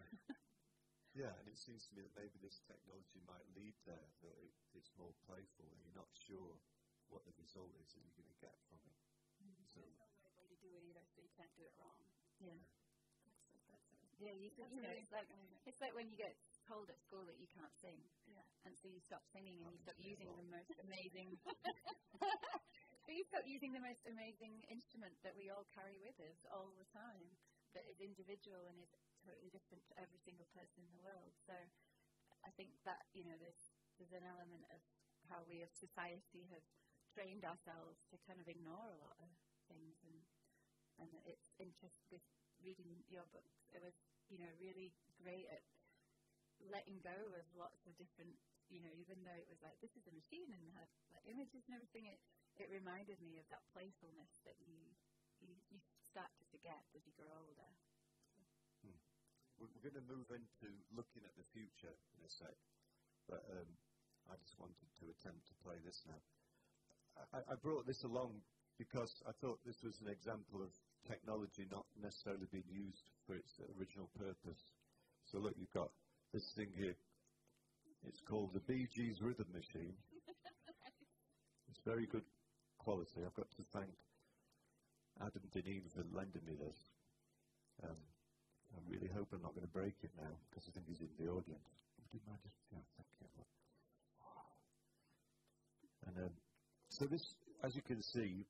Yeah, and it seems to me that maybe this technology might lead there, that it, it's more playful and you're not sure what the result is that you're going to get from it. Mm-hmm. So there's no right way to do it either, so you can't do it wrong. Yeah. Yeah, that's, that's, that's yeah you, that's you know, it's like, it's like when you get told at school that you can't sing. Yeah. And so you stop singing and you stop using the most amazing... So you stop using the most amazing instrument that we all carry with us all the time, that is individual and is totally different to every single person in the world. So I think that, you know, there's, there's an element of how we as society have trained ourselves to kind of ignore a lot of things. And, and it's interesting with reading your books. It was, you know, really great at letting go of lots of different, you know, even though it was like, this is a machine and had like images and everything, it, it reminded me of that playfulness that you, you, you start to forget as you grow older. Hmm. we're, we're going to move into looking at the future in a sec, but um, I just wanted to attempt to play this now. I, I brought this along because I thought this was an example of technology not necessarily being used for its original purpose. So look, you've got this thing here. It's called the Bee Gees Rhythm Machine. It's very good quality. I've got to thank Adam Dineen for lending me this. Um, I really hope I'm not going to break it now because I think he's in the audience. Would you mind just, yeah, thank you. And um, so this, as you can see,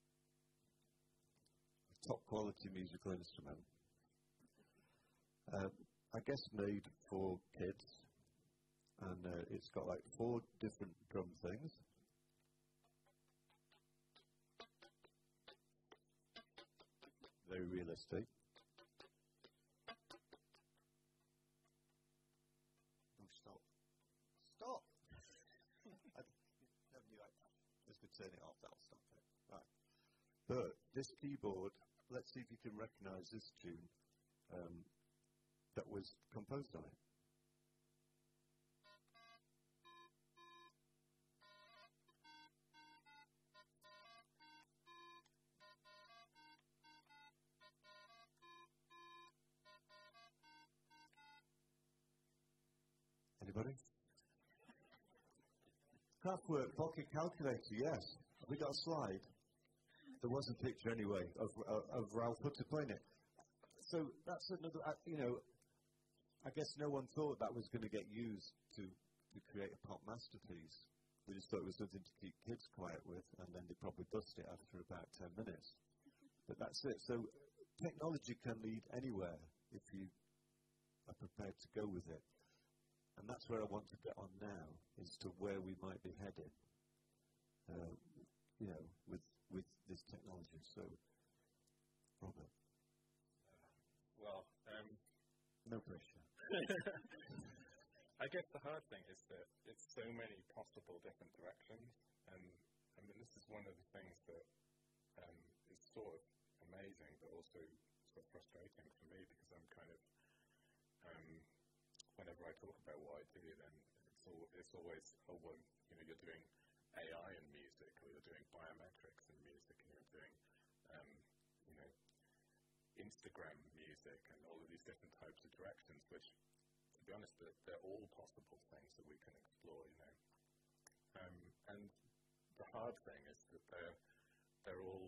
a top quality musical instrument. Uh, I guess made for kids, and uh, it's got like four different drum things. Very realistic. No, stop. Stop! I never knew I just to turn it off, that'll stop it. Right. But this keyboard, let's see if you can recognize this tune um, that was composed on it. Anybody? Kraftwerk pocket calculator, yes. Have we got a slide? There was a picture anyway of, of, of Ralph Hutter playing it. So that's another, uh, you know, I guess no one thought that was going to get used to, to create a pop masterpiece. They just thought it was something to keep kids quiet with, and then they probably bust it after about ten minutes. But that's it. So technology can lead anywhere if you are prepared to go with it. And that's where I want to get on now, is to where we might be headed, uh, you know, with with this technology. So, Robert. Uh, well, um, no pressure. I guess the hard thing is that it's so many possible different directions, and I mean, this is one of the things that um, is sort of amazing, but also sort of frustrating for me, because I'm kind of um, whenever I talk about what I do, then it's, all, it's always, oh, well, you know, you're doing A I in music, or you're doing biometrics in music, and you're doing, um, you know, Instagram music, and all of these different types of directions, which, to be honest, they're, they're all possible things that we can explore, you know. Um, and the hard thing is that they're, they're all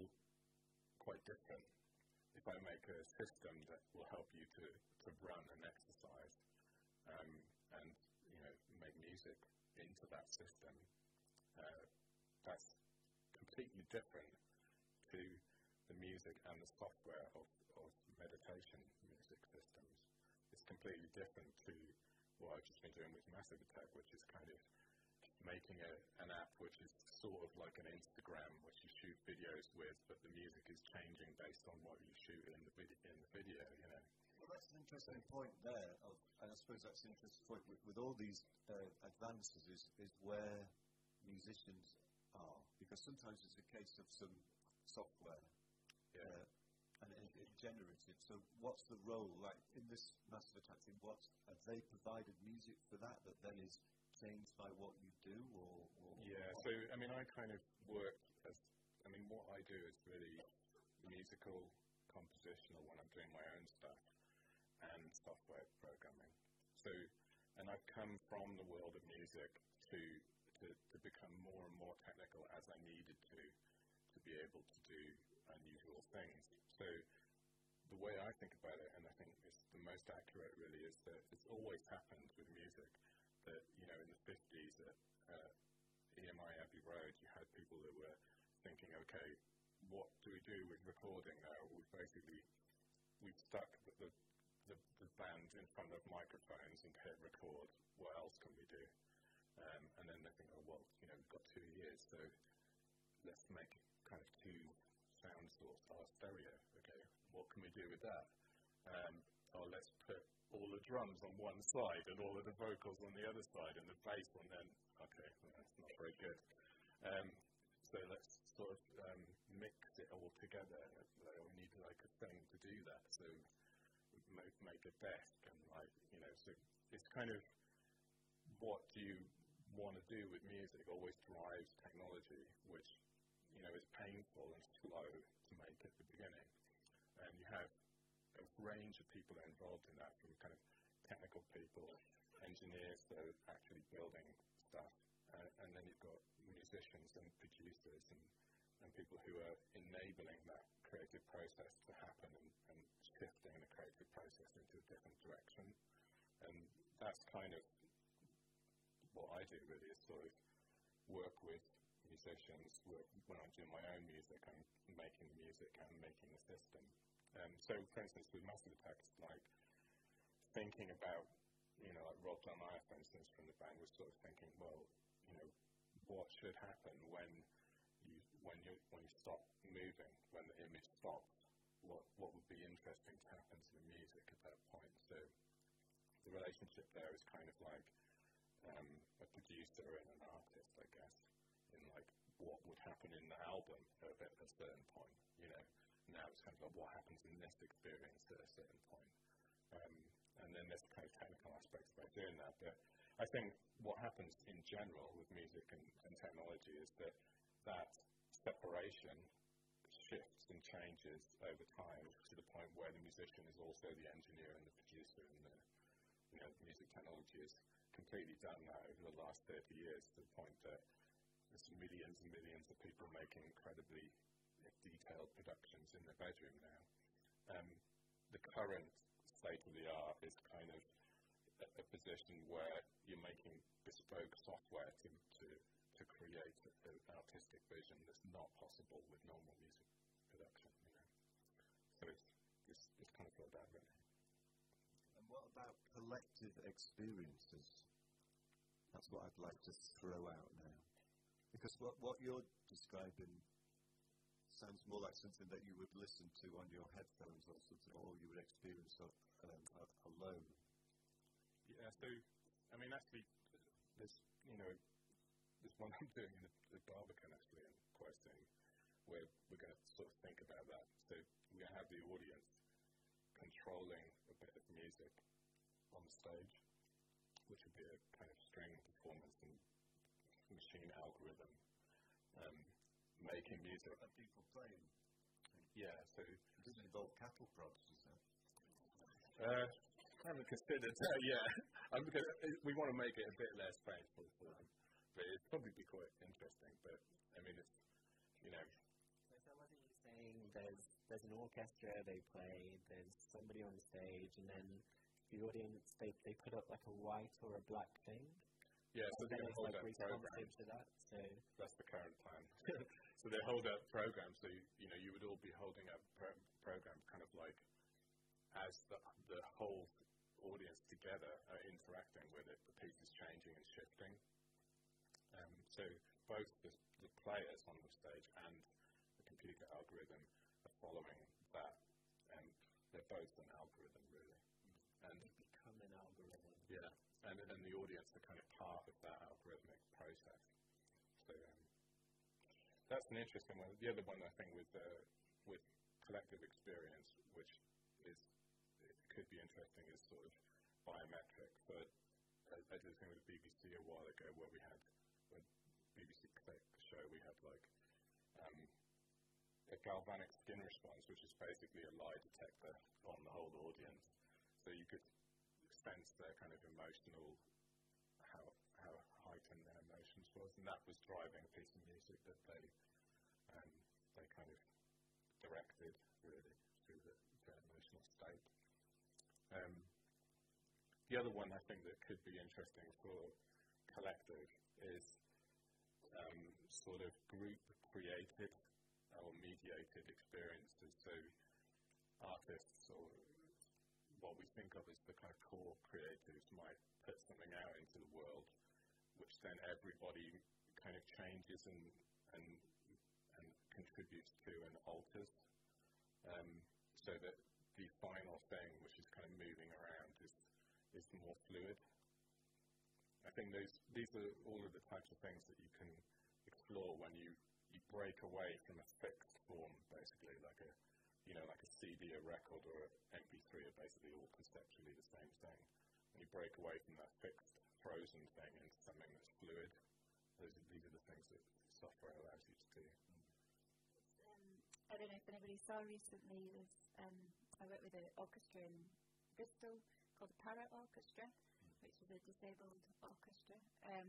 quite different. If I make a system that will help you to, to run and exercise, Um, and, you know, make music into that system, uh, that's completely different to the music and the software of, of meditation music systems. It's completely different to what I've just been doing with Massive Attack, which is kind of making a, an app which is sort of like an Instagram, which you shoot videos with, but the music is changing based on what you shoot in the, vid- in the video, you know. Well, that's an interesting point there, of, and I suppose that's an interesting point with, with all these uh, advances is, is where musicians are, because sometimes it's a case of some software, yeah. uh, and it, it generated. So what's the role, like in this Massive Attack thing, what, have they provided music for that that then is changed by what you do, or? or yeah, so, I mean, I kind of work as, I mean, what I do is really musical, compositional when I'm doing my own stuff, and software programming. So, and I've come from the world of music to, to, to become more and more technical as I needed to, to be able to do unusual things. So, the way I think about it, and I think it's the most accurate really, is that it's always happened with music, that, you know, in the fifties at uh, E M I Abbey Road, you had people that were thinking, okay, what do we do with recording now? We've basically, we've stuck the, the The, the band in front of microphones and hit record. What else can we do? Um, and then they think, oh, well, you know, we've got two years, so let's make kind of two sound source, our stereo, okay? What can we do with that? Um, oh, let's put all the drums on one side and all of the vocals on the other side and the bass on then, okay, well, that's not very good. Um, so let's sort of um, mix it all together. We need like a thing to do that. So make, make a desk, and like, you know, so it's kind of what do you want to do with music always drives technology, which, you know, is painful and slow to make at the beginning. And you have a range of people that are involved in that, from kind of technical people, engineers that are actually building stuff, uh, and then you've got musicians and producers and, and people who are enabling that creative process to happen and, and shifting the creative process into a different direction. And that's kind of what I do, really, is sort of work with musicians. Work, when I'm doing my own music, I'm making the music and making the system. Um, so, for instance, with Massive Attack, it's like thinking about, you know, like Rob Dunlap, for instance, from the band, was sort of thinking, well, you know, what should happen when you when you when you stop moving, when the image stops? What what would be interesting to happen to the music at that point? So the relationship there is kind of like um, a producer and an artist, I guess, in like what would happen in the album at a certain point. You know, now it's kind of like what happens in this experience at a certain point. Um, and then there's kind of technical aspects about doing that. But I think what happens in general with music and, and technology is that that separation shifts and changes over time to the point where the musician is also the engineer and the producer, and the, you know, music technology has completely done that over the last thirty years, to the point that there's millions and millions of people making incredibly detailed productions in their bedroom now. Um, the current state of the art is kind of a, a position where you're making bespoke software to, to, to create an artistic vision that's not possible with normal music production, you know. So it's, it's, it's kind of like that, really. And what about collective experiences? That's what I'd like to throw out now. Because what, what you're describing sounds more like something that you would listen to on your headphones or something, or you would experience um, alone. Yeah, so, I mean, actually, there's, you know, there's one I'm doing in the Barbican, actually, and quite soon, where we're going to sort of think about that. So we're going to have the audience controlling a bit of music on stage, which would be a kind of string performance and machine algorithm, um, making music. And people playing. Yeah, so it doesn't involve cattle prods, does it? Uh, I haven't considered. Uh, yeah, I'm gonna, we want to make it a bit less painful for them, but it'd probably be quite interesting. But I mean, it's, you know. So, so wasn't you saying there's there's an orchestra, they play, there's somebody on stage, and then the audience they they put up like a white or a black thing. Yeah, so they're going to hold like up programs. To that, so that's the current plan. So they hold up programs. So you, you know, you would all be holding up pro- programs, kind of like as the the whole audience together are interacting with it. The piece is changing and shifting. Um, so both the, the players on the stage and the computer algorithm are following that, and they're both an algorithm, really. And they become an algorithm. Yeah. And then the audience are kind of part of that algorithmic process. So um, that's an interesting one. The other one, I think, with uh, with collective experience, which is it could be interesting, is sort of biometric. So I, I did a thing with the B B C a while ago where we had a B B C Click show. We had like um, a galvanic skin response, which is basically a lie detector on the whole audience. So you could sense their kind of emotional, how how heightened their emotions was, and that was driving a piece of music that they um, they kind of directed really through the, their emotional state. Um, the other one I think that could be interesting for collective is um, sort of group created or mediated experiences. So artists or what we think of as the kind of core creatives might put something out into the world, which then everybody kind of changes and and, and contributes to and alters, um, so that the final thing, which is kind of moving around, is is more fluid. I think those these are all of the types of things that you can explore when you, you break away from a fixed form, basically, like a you know like a C D, a record, or an M P three are basically all conceptually the same thing. When you break away from that fixed, frozen thing into something that's fluid, those are, these are the things that software allows you to do. Um, I don't know if anybody saw recently, was, um, I worked with an orchestra in Bristol called the Pier Orchestra, mm. which is a disabled orchestra. Um,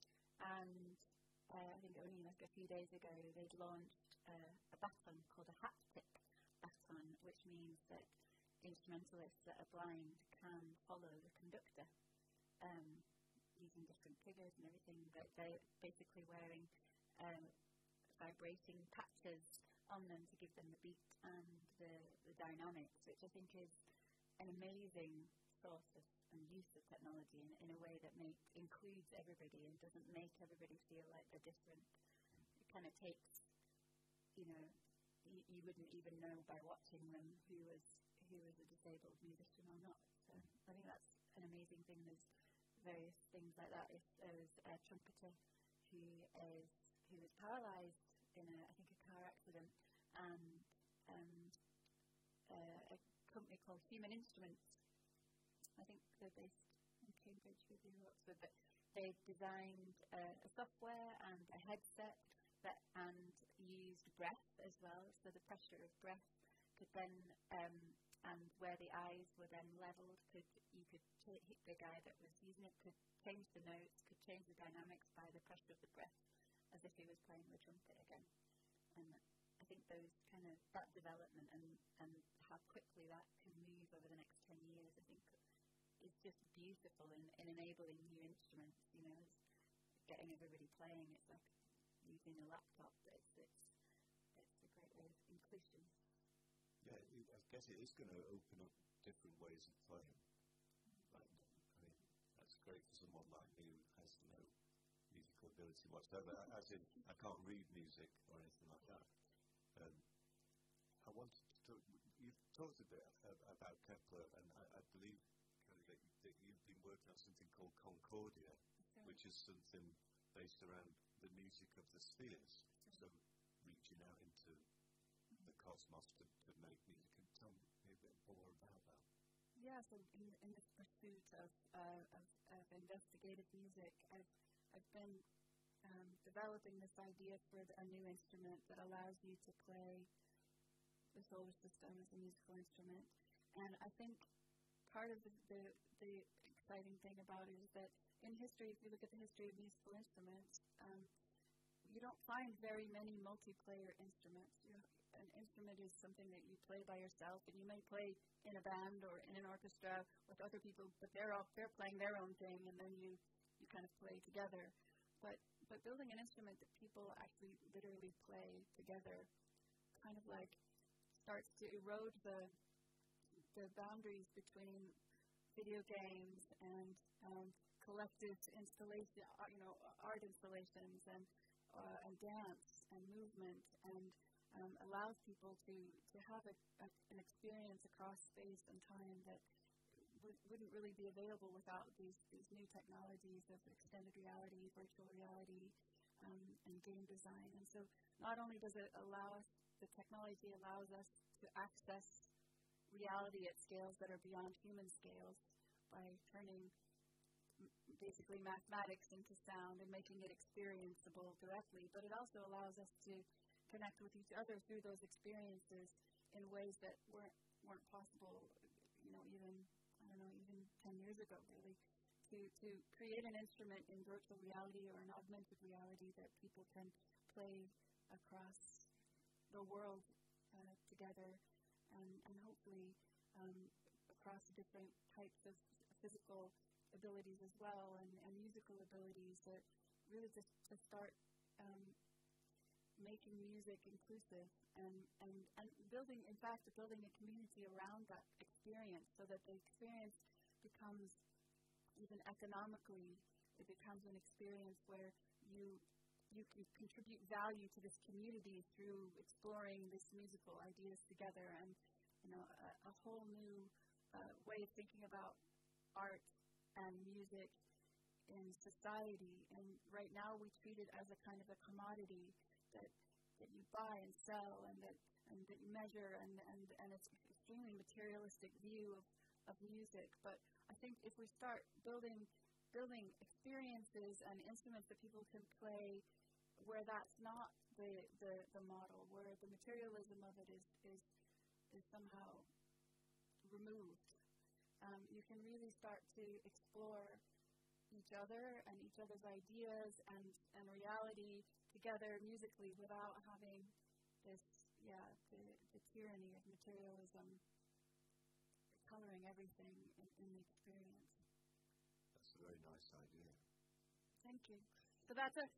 and uh, I think only like a few days ago they'd launched uh, a baton called a haptic baton, which means that instrumentalists that are blind can follow the conductor um, using different figures and everything, but they're basically wearing um, vibrating patches on them to give them the beat and the, the dynamics, which I think is an amazing source of and use of technology in, in a way that make, includes everybody and doesn't make everybody feel like they're different. It kind of takes, you know, you, you wouldn't even know by watching them who was who was a disabled musician or not. So I think that's an amazing thing. There's various things like that. If there was a trumpeter who is who was paralysed in a I think a car accident, and um, uh, a company called Human Instruments, I think they're based in Cambridge with you, Oxford, but they designed uh, a software and a headset that and used breath as well. So the pressure of breath could then um, and where the eyes were then levelled, could you could t- hit the guy that was using it, could change the notes, could change the dynamics by the pressure of the breath, as if he was playing the trumpet again. And I think those kind of that development and, and how quickly that can move over the next ten years, I think, is just beautiful in, in enabling new instruments. You know, getting everybody playing. It's like using a laptop. It's it's it's a great way of inclusion. Yeah, it, I guess it is going to open up different ways of playing. Like, I mean, that's great for someone like me who has no musical ability whatsoever. As in, I can't read music or anything like that. Um, I wanted to talk. You've talked a bit uh, about Kepler, and I, I believe Kelly, that, you, that you've been working on something called Concordia, Sure. which is something based around the music of the spheres. Sure. So reaching out into the cosmos to, to make music. And tell me a bit more about that. Yeah, so in, in this pursuit of, uh, of, of investigative music, I've, I've been um, developing this idea for a new instrument that allows you to play the solar system as a musical instrument. And I think part of the, the, the exciting thing about it is that in history, if you look at the history of musical instruments, um, you don't find very many multiplayer instruments. You know, an instrument is something that you play by yourself, and you may play in a band or in an orchestra with other people, but they're all, they're playing their own thing, and then you, you kind of play together. But but building an instrument that people actually literally play together kind of like starts to erode the the boundaries between video games and um, collective installation, uh, you know, art installations and uh, and dance and movement, and um, allows people to, to have a, a, an experience across space and time that w- wouldn't really be available without these, these new technologies of extended reality, virtual reality, um, and game design. And so not only does it allow us, the technology allows us to access reality at scales that are beyond human scales by turning basically mathematics into sound and making it experienceable directly, but it also allows us to connect with each other through those experiences in ways that weren't weren't possible, you know, even I don't know, even ten years ago, really. To to create an instrument in virtual reality or an augmented reality that people can play across the world uh, together, and and hopefully um, across different types of physical abilities as well, and, and musical abilities, that really just to start um, making music inclusive and, and, and building, in fact, building a community around that experience so that the experience becomes even economically, it becomes an experience where you you can contribute value to this community through exploring these musical ideas together, and you know a, a whole new uh, way of thinking about art and music in society. And right now we treat it as a kind of a commodity that that you buy and sell, and that and that measure and, and, and it's extremely materialistic view of, of music. But I think if we start building building experiences and instruments that people can play where that's not the, the, the model, where the materialism of it is, is, is somehow removed, um, you can really start to explore each other and each other's ideas and, and reality together musically without having this, yeah, the, the tyranny of materialism coloring everything in, in the experience. That's a very nice idea. Thank you. So that's a,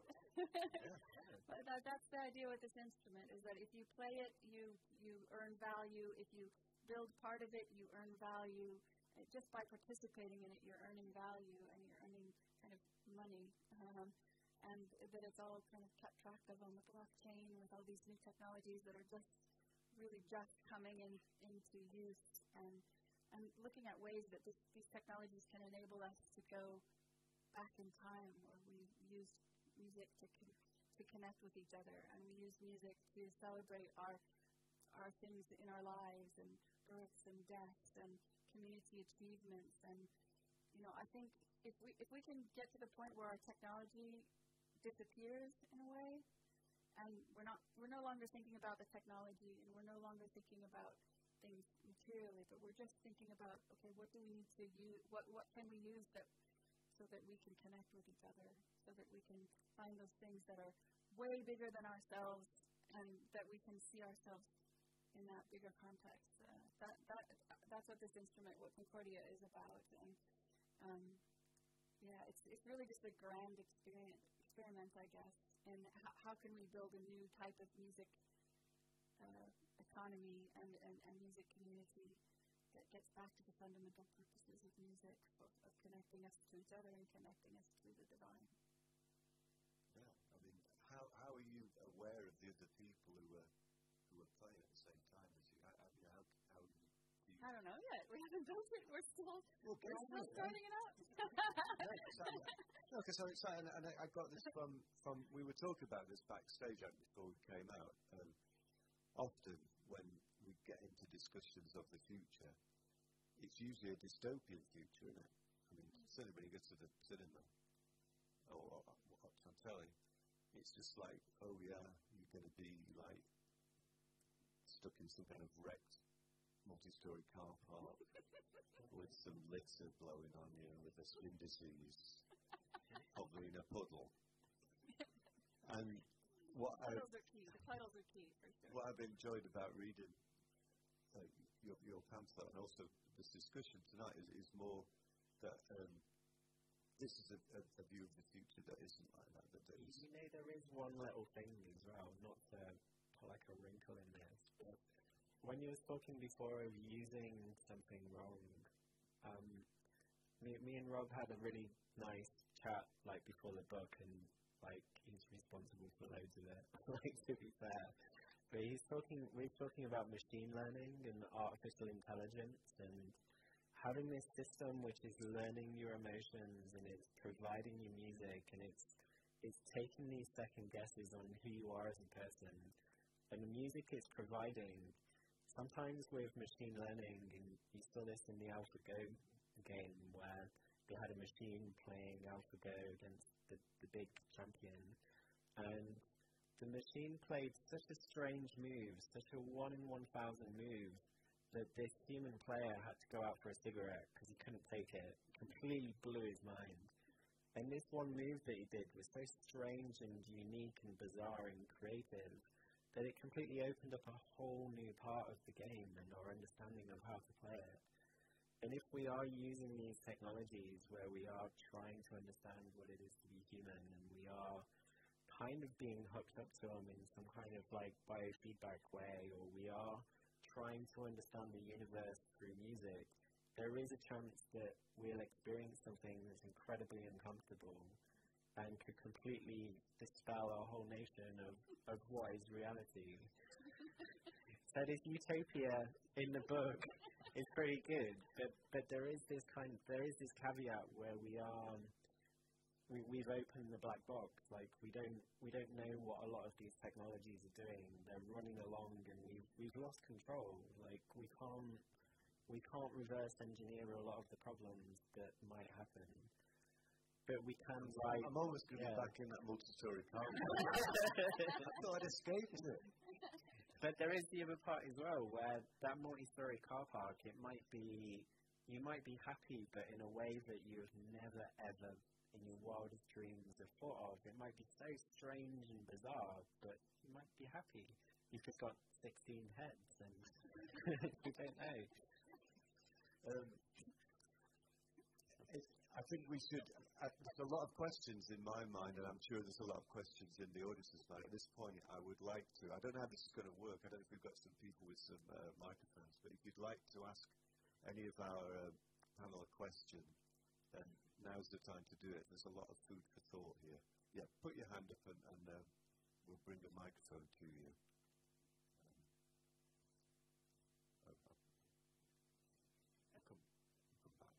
but that, that's the idea with this instrument, is that if you play it, you, you earn value. If you build part of it, you earn value. Just by participating in it, you're earning value and you're earning kind of money. Um, and that it's all kind of kept track of on the blockchain with all these new technologies that are just really just coming in, into use. And, and looking at ways that this, these technologies can enable us to go back in time, where we use music to con- to connect with each other, and we use music to celebrate our our things in our lives, and births and deaths and community achievements. And you know, I think if we if we can get to the point where our technology disappears in a way, and we're not we're no longer thinking about the technology, and we're no longer thinking about things materially, but we're just thinking about, okay, what do we need to use? What what can we use that so that we can connect with each other, so that we can find those things that are way bigger than ourselves, and that we can see ourselves in that bigger context. Uh, that that that's what this instrument, what Concordia, is about. And um, yeah, it's it's really just a grand experience, experiment, I guess. And h- how can we build a new type of music uh, economy and, and, and music community that gets back to the fundamental purposes of music, of, of connecting us to each other and connecting us to the divine. Yeah, I mean, how how are you aware of the other people who are who are playing at the same time as you? How, how, how, how do you? I don't know yet. We haven't built it. We're still, well, we're still it, starting it up. No, because I'm excited, and I, I got this from, from, we were talking about this backstage before we came out. Um, often when we get into discussions of the future, it's usually a dystopian future, isn't it? I mean, certainly when you go to the cinema or, or, or watch on telly, it's just like, oh yeah, you're going to be like stuck in some kind of wrecked multi-story car park with some litter blowing on you with a skin disease, probably in a puddle. And what the titles are key. The titles are key, for sure. What I've enjoyed about reading uh, your, your pamphlet and also this discussion tonight is, is more that um, this is a, a, a view of the future that isn't like that. That is. You know, there is one little thing as well, not to put like a wrinkle in this, but when you were talking before of using something wrong, um, me, me and Rob had a really nice chat like before the book, and like he's responsible for loads of it. Like, to be fair, but he's talking. We're talking about machine learning and artificial intelligence, and having this system which is learning your emotions and it's providing you music, and it's it's taking these second guesses on who you are as a person, and the music it's providing. Sometimes with machine learning, and you saw this in the AlphaGo game where they had a machine playing AlphaGo against the, the big champion, and the machine played such a strange move, such a one in one thousand move, that this human player had to go out for a cigarette because he couldn't take it. It completely blew his mind. And this one move that he did was so strange and unique and bizarre and creative that it completely opened up a whole new part of the game and our understanding of how to play it. And if we are using these technologies where we are trying to understand what it is to be human, and we are kind of being hooked up to them in some kind of like biofeedback way, or we are trying to understand the universe through music, there is a chance that we'll experience something that's incredibly uncomfortable and could completely dispel our whole notion of, of what is reality. So this utopia in the book is pretty good, but, but there is this kind there is this caveat where we are we, we've opened the black box. Like we don't we don't know what a lot of these technologies are doing. They're running along, and we've we've lost control. Like, we can't, we can't reverse engineer a lot of the problems that might happen. But we can write... I'm almost going to yeah. be back in that multi-story car. I thought I'd escaped it. But there is the other part as well, where that multi-story car park, it might be... You might be happy, but in a way that you have never, ever, in your wildest dreams, have thought of. It might be so strange and bizarre, but you might be happy. You've just got sixteen heads, and you don't know. Um, it, I think we should. Uh, there's a lot of questions in my mind, and I'm sure there's a lot of questions in the audience's mind. At this point, I would like to. I don't know how this is going to work. I don't know if we've got some people with some uh, microphones, but if you'd like to ask any of our uh, panel a question, then now's the time to do it. There's a lot of food for thought here. Yeah, put your hand up, and, and uh, we'll bring a microphone to you. Um, oh, oh. Come, come back.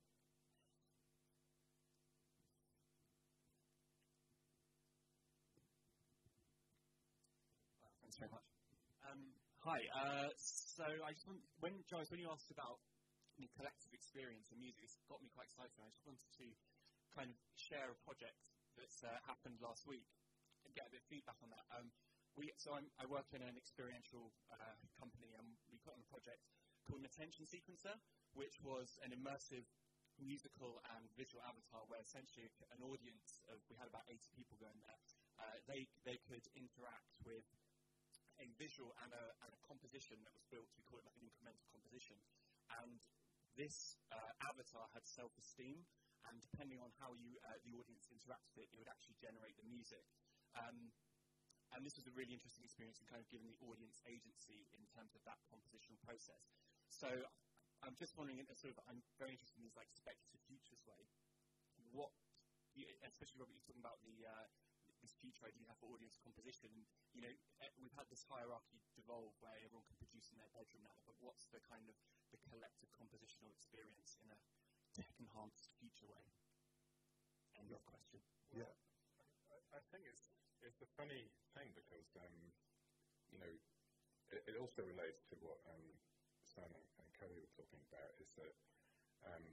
Thanks very much. Um, hi. Uh, so I just want, when Jarvis, when you asked about the collective experience of music, it's got me quite excited. I just wanted to kind of share a project that's uh, happened last week and get a bit of feedback on that. Um, we, so I'm, I work in an experiential uh, company, and we put on a project called an attention sequencer, which was an immersive musical and visual avatar where essentially an audience of, we had about eighty people going there, uh, they, they could interact with a visual and a, and a composition that was built. We call it like an incremental composition. And this uh, avatar had self-esteem, and depending on how you, uh, the audience interacts with it, it would actually generate the music. Um, and this was a really interesting experience in kind of giving the audience agency in terms of that compositional process. So I'm just wondering, sort of, I'm very interested in this like speculative futures way. What, you, especially Robert, you're talking about the uh, this future idea you have for audience composition. You know, we've had this hierarchy devolve where everyone can produce in their bedroom now, but what's the kind of the collective compositional experience in a tech-enhanced future way? End of question. Yeah. I, I think it's it's a funny thing because um, you know it, it also relates to what um, Sam and Kelly were talking about. Is that um,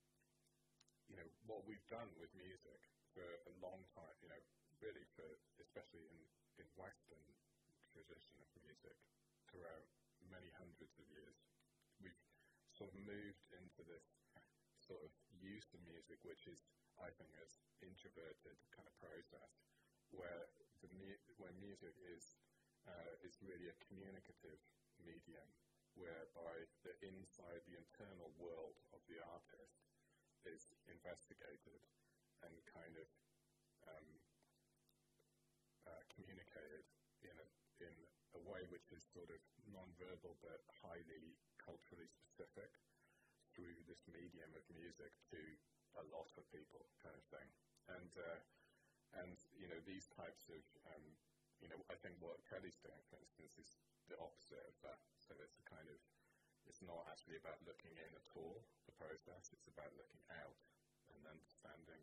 you know what we've done with music for a long time. You know, really for especially in in Western tradition of music throughout many hundreds of years, we've sort of moved into this sort of use of music, which is, I think, as introverted kind of process, where the mu- where music is uh, is really a communicative medium, whereby the inside, the internal world of the artist is investigated and kind of um, uh, communicated in a in a way which is sort of non-verbal but highly culturally specific through this medium of music to a lot of people, kind of thing. And uh, and you know these types of um, you know I think what Kelly's doing, for instance, is the opposite of that. So it's a kind of it's not actually about looking in at all, the process. It's about looking out and understanding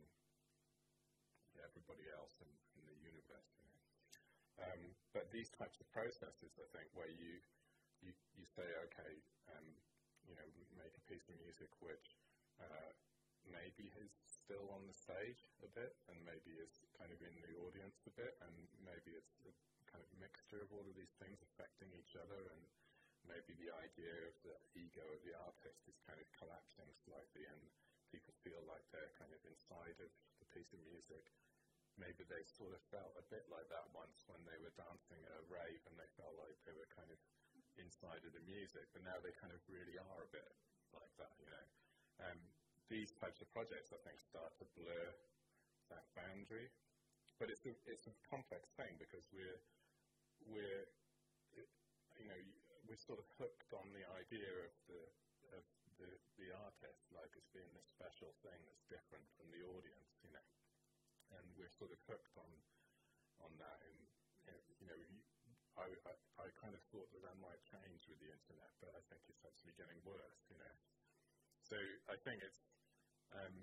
everybody else in, in the universe. You know. Um, but these types of processes, I think, where you you, you say, okay, um, you know, make a piece of music which uh, maybe is still on the stage a bit, and maybe is kind of in the audience a bit, and maybe it's a kind of mixture of all of these things affecting each other, and maybe the idea of the ego of the artist is kind of collapsing slightly, and people feel like they're kind of inside of the piece of music. Maybe they sort of felt a bit like that once when they were dancing at a rave, and they felt like they were kind of inside of the music, but now they kind of really are a bit like that, you know. Um, these types of projects, I think, start to blur that boundary, but it's a it's a complex thing because we're we're it, you know we're sort of hooked on the idea of the of the the artist, like as being this special thing that's different from the audience, you know, and we're sort of hooked on on that, and, and you know. You, I, I, I kind of thought that that might change with the internet, but I think it's actually getting worse, you know. So I think it's um,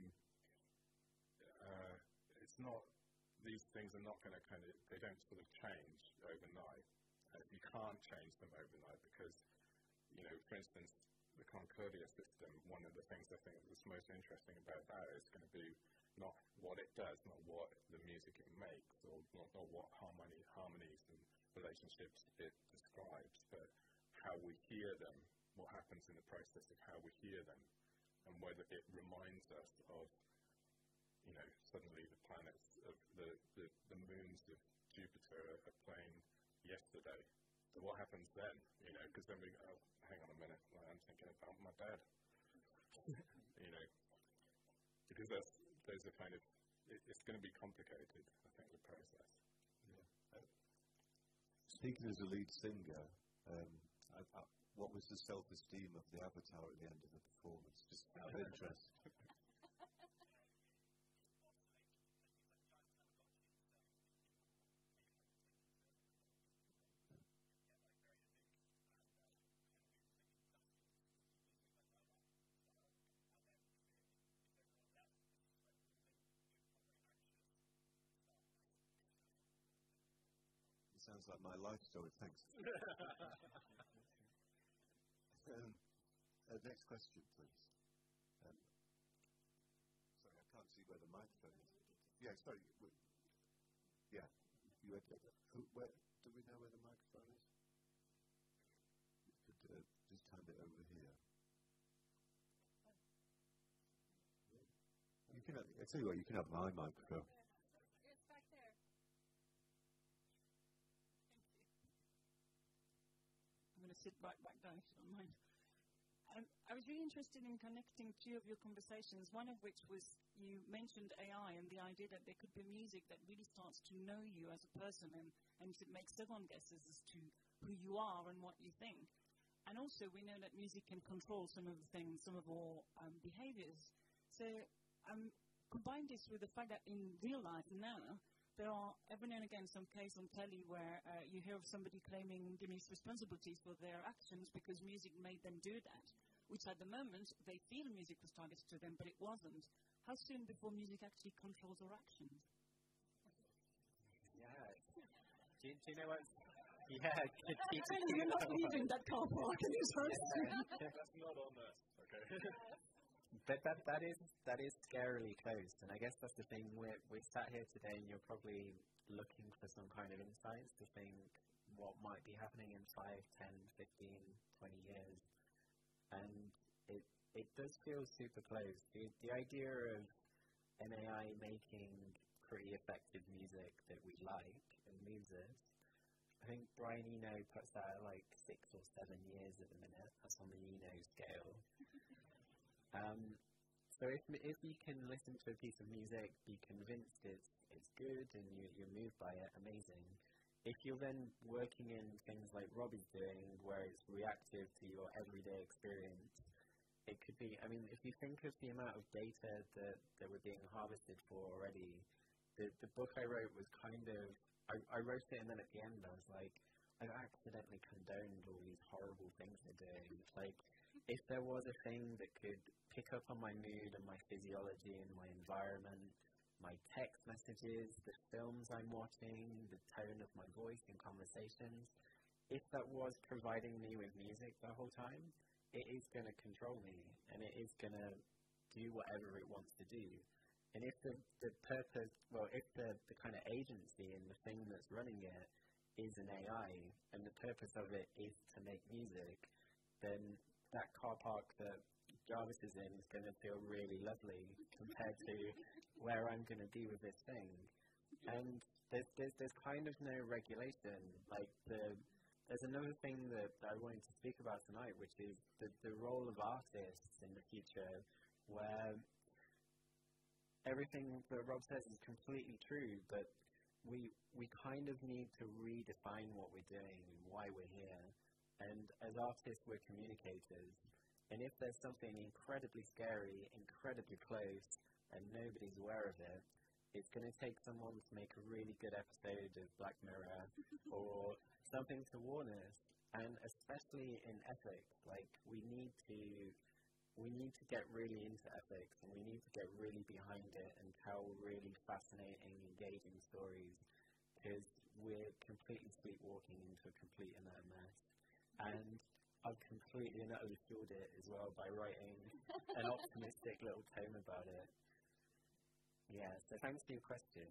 uh, it's not, these things are not going to kind of, they don't sort of change overnight. Uh, you can't change them overnight because know, for instance, the Concordia system, one of the things I think that's most interesting about that is going to be not what it does, not what the music it makes, or not, not what harmony, harmonies and relationships it describes, but how we hear them, what happens in the process of how we hear them, and whether it reminds us of, you know, suddenly the planets of the, the, the moons of Jupiter are playing yesterday. So what happens then? You know, because then we go, oh, hang on a minute, I'm thinking about my dad. You know, because that's, those are kind of, it, it's going to be complicated, I think, the process. Yeah. Uh, speaking as a lead singer, um, I, I, what was the self-esteem of the avatar at the end of the performance? Just out of interest. Sounds like my life story, thanks. um, uh, next question, please. Um, sorry, I can't see where the microphone is. Yeah, sorry. W- yeah, you had, uh, who, where, do we know where the microphone is? You could uh, just hand it over here. You can have, I tell you what, you can have my microphone. Sit right back down, if you don't mind. Um, I was really interested in connecting two of your conversations, one of which was you mentioned A I and the idea that there could be music that really starts to know you as a person and, and to make second guesses as to who you are and what you think. And also we know that music can control some of the things, some of our um, behaviors. So um, combine this with the fact that in real life now, there are, every now and again, some case on telly where uh, you hear of somebody claiming diminished responsibilities for their actions because music made them do that, which at the moment, they feel music was targeted to them, but it wasn't. How soon before music actually controls our actions? Yeah. Do you, do you know what? Yeah. I'm telling you, you're not leaving that car park in this house. That's not on us, okay? But that, that is that is scarily close, and I guess that's the thing. We're, we're sat here today and you're probably looking for some kind of insights to think what might be happening in five, ten, fifteen, twenty years. And it it does feel super close. The, the idea of an A I making pretty effective music that we like and moves us, I think Brian Eno puts that at like six or seven years at the minute. That's on the Eno scale. Um, so if if you can listen to a piece of music, be convinced it's it's good and you, you're moved by it, amazing. If you're then working in things like Rob is doing, where it's reactive to your everyday experience, it could be, I mean, if you think of the amount of data that, that we're being harvested for already, the, the book I wrote was kind of, I, I wrote it and then at the end I was like, I've accidentally condoned all these horrible things they're doing. Like, if there was a thing that could pick up on my mood and my physiology and my environment, my text messages, the films I'm watching, the tone of my voice in conversations, if that was providing me with music the whole time, it is going to control me and it is going to do whatever it wants to do. And if the, the purpose, well, if the, the kind of agency and the thing that's running it is an A I and the purpose of it is to make music, then that car park that Jarvis is in is going to feel really lovely compared to where I'm going to be with this thing. And there's, there's, there's kind of no regulation. Like, the, there's another thing that I wanted to speak about tonight, which is the, the role of artists in the future, where everything that Rob says is completely true, but we we kind of need to redefine what we're doing and why we're here. And as artists, we're communicators. And if there's something incredibly scary, incredibly close, and nobody's aware of it, it's going to take someone to make a really good episode of Black Mirror or something to warn us. And especially in ethics, like, we need to we need to get really into ethics, and we need to get really behind it and tell really fascinating, engaging stories, because we're completely sleepwalking into a complete and utter mess. And I've completely completely and utterly fooled it as well by writing an optimistic little tone about it. Yeah, so thanks for your question.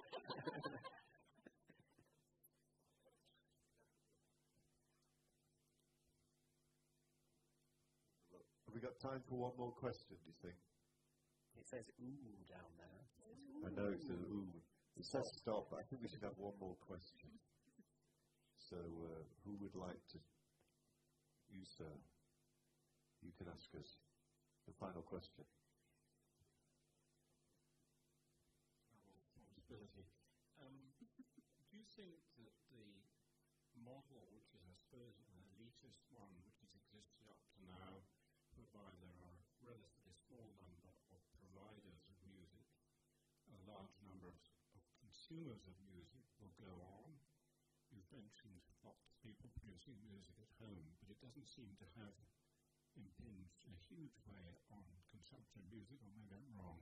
Have we got time for one more question, do you think? It says ooh down there. I know it says ooh. It says stop, but I think we should have one more question. So, uh, who would like to? You, sir. You can ask us the final question. Responsibility. Um, do you think that the model, which is, I suppose, an elitist one, which has existed up to now, whereby there are a relatively small number of providers of music, a large number of, of consumers of music will go on? You've mentioned lots of people producing music at home, but it doesn't seem to have impinged in a huge way on consumption of music, or maybe I'm wrong.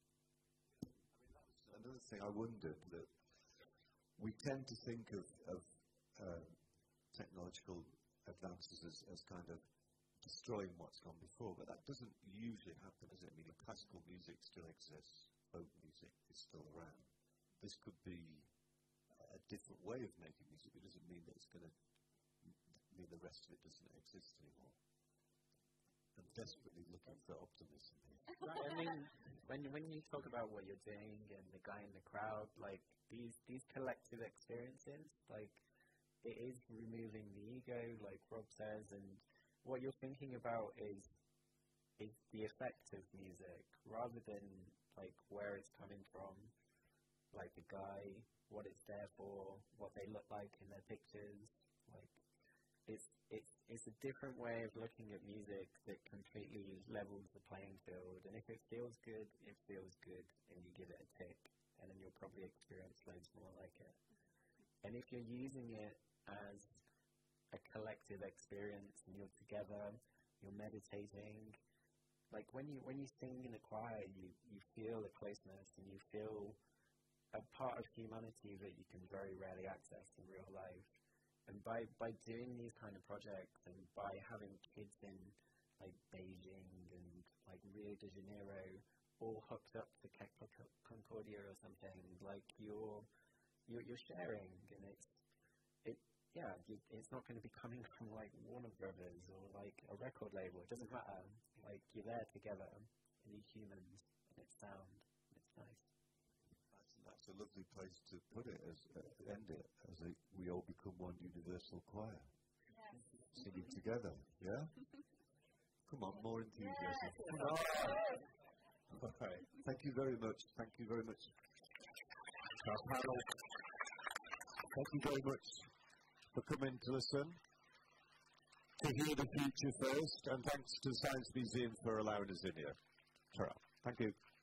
I mean, that was another thing I wondered, that we tend to think of, of um, technological advances as, as kind of destroying what's gone before, but that doesn't usually happen, does it? I mean, classical music still exists, folk music is still around. This could be a different way of making music. It doesn't mean that it's going to mean the rest of it doesn't exist anymore. I'm desperately looking for optimism here. Right, I mean, when when you talk about what you're doing and the guy in the crowd, like these these collective experiences, like it is removing the ego, like Rob says, and what you're thinking about is is the effect of music rather than like where it's coming from, like the guy, what it's there for, what they look like in their pictures, like. It's, it's, it's a different way of looking at music that completely levels the playing field. And if it feels good, it feels good, and you give it a tick, and then you'll probably experience loads more like it. And if you're using it as a collective experience, and you're together, you're meditating, like when you when you sing in a choir, you, you feel a closeness, and you feel a part of humanity that you can very rarely access in real life. And by, by doing these kind of projects and by having kids in like Beijing and like Rio de Janeiro all hooked up to Kekla Concordia or something, like you're, you're you're sharing, and it's it yeah you, it's not going to be coming from like Warner Brothers or like a record label. It doesn't matter. Like you're there together, and you're humans, and it's sound. It's nice. That's a lovely place to put it, as uh, end it, as a, we all become one universal choir. Yes. Singing together, yeah? Come on, more enthusiasm. Yes. Oh. All right. Thank you very much. Thank you very much. Our panel. Thank you very much for coming to listen, to hear the future first, and thanks to the Science Museum for allowing us in here. Ta-ra. Thank you.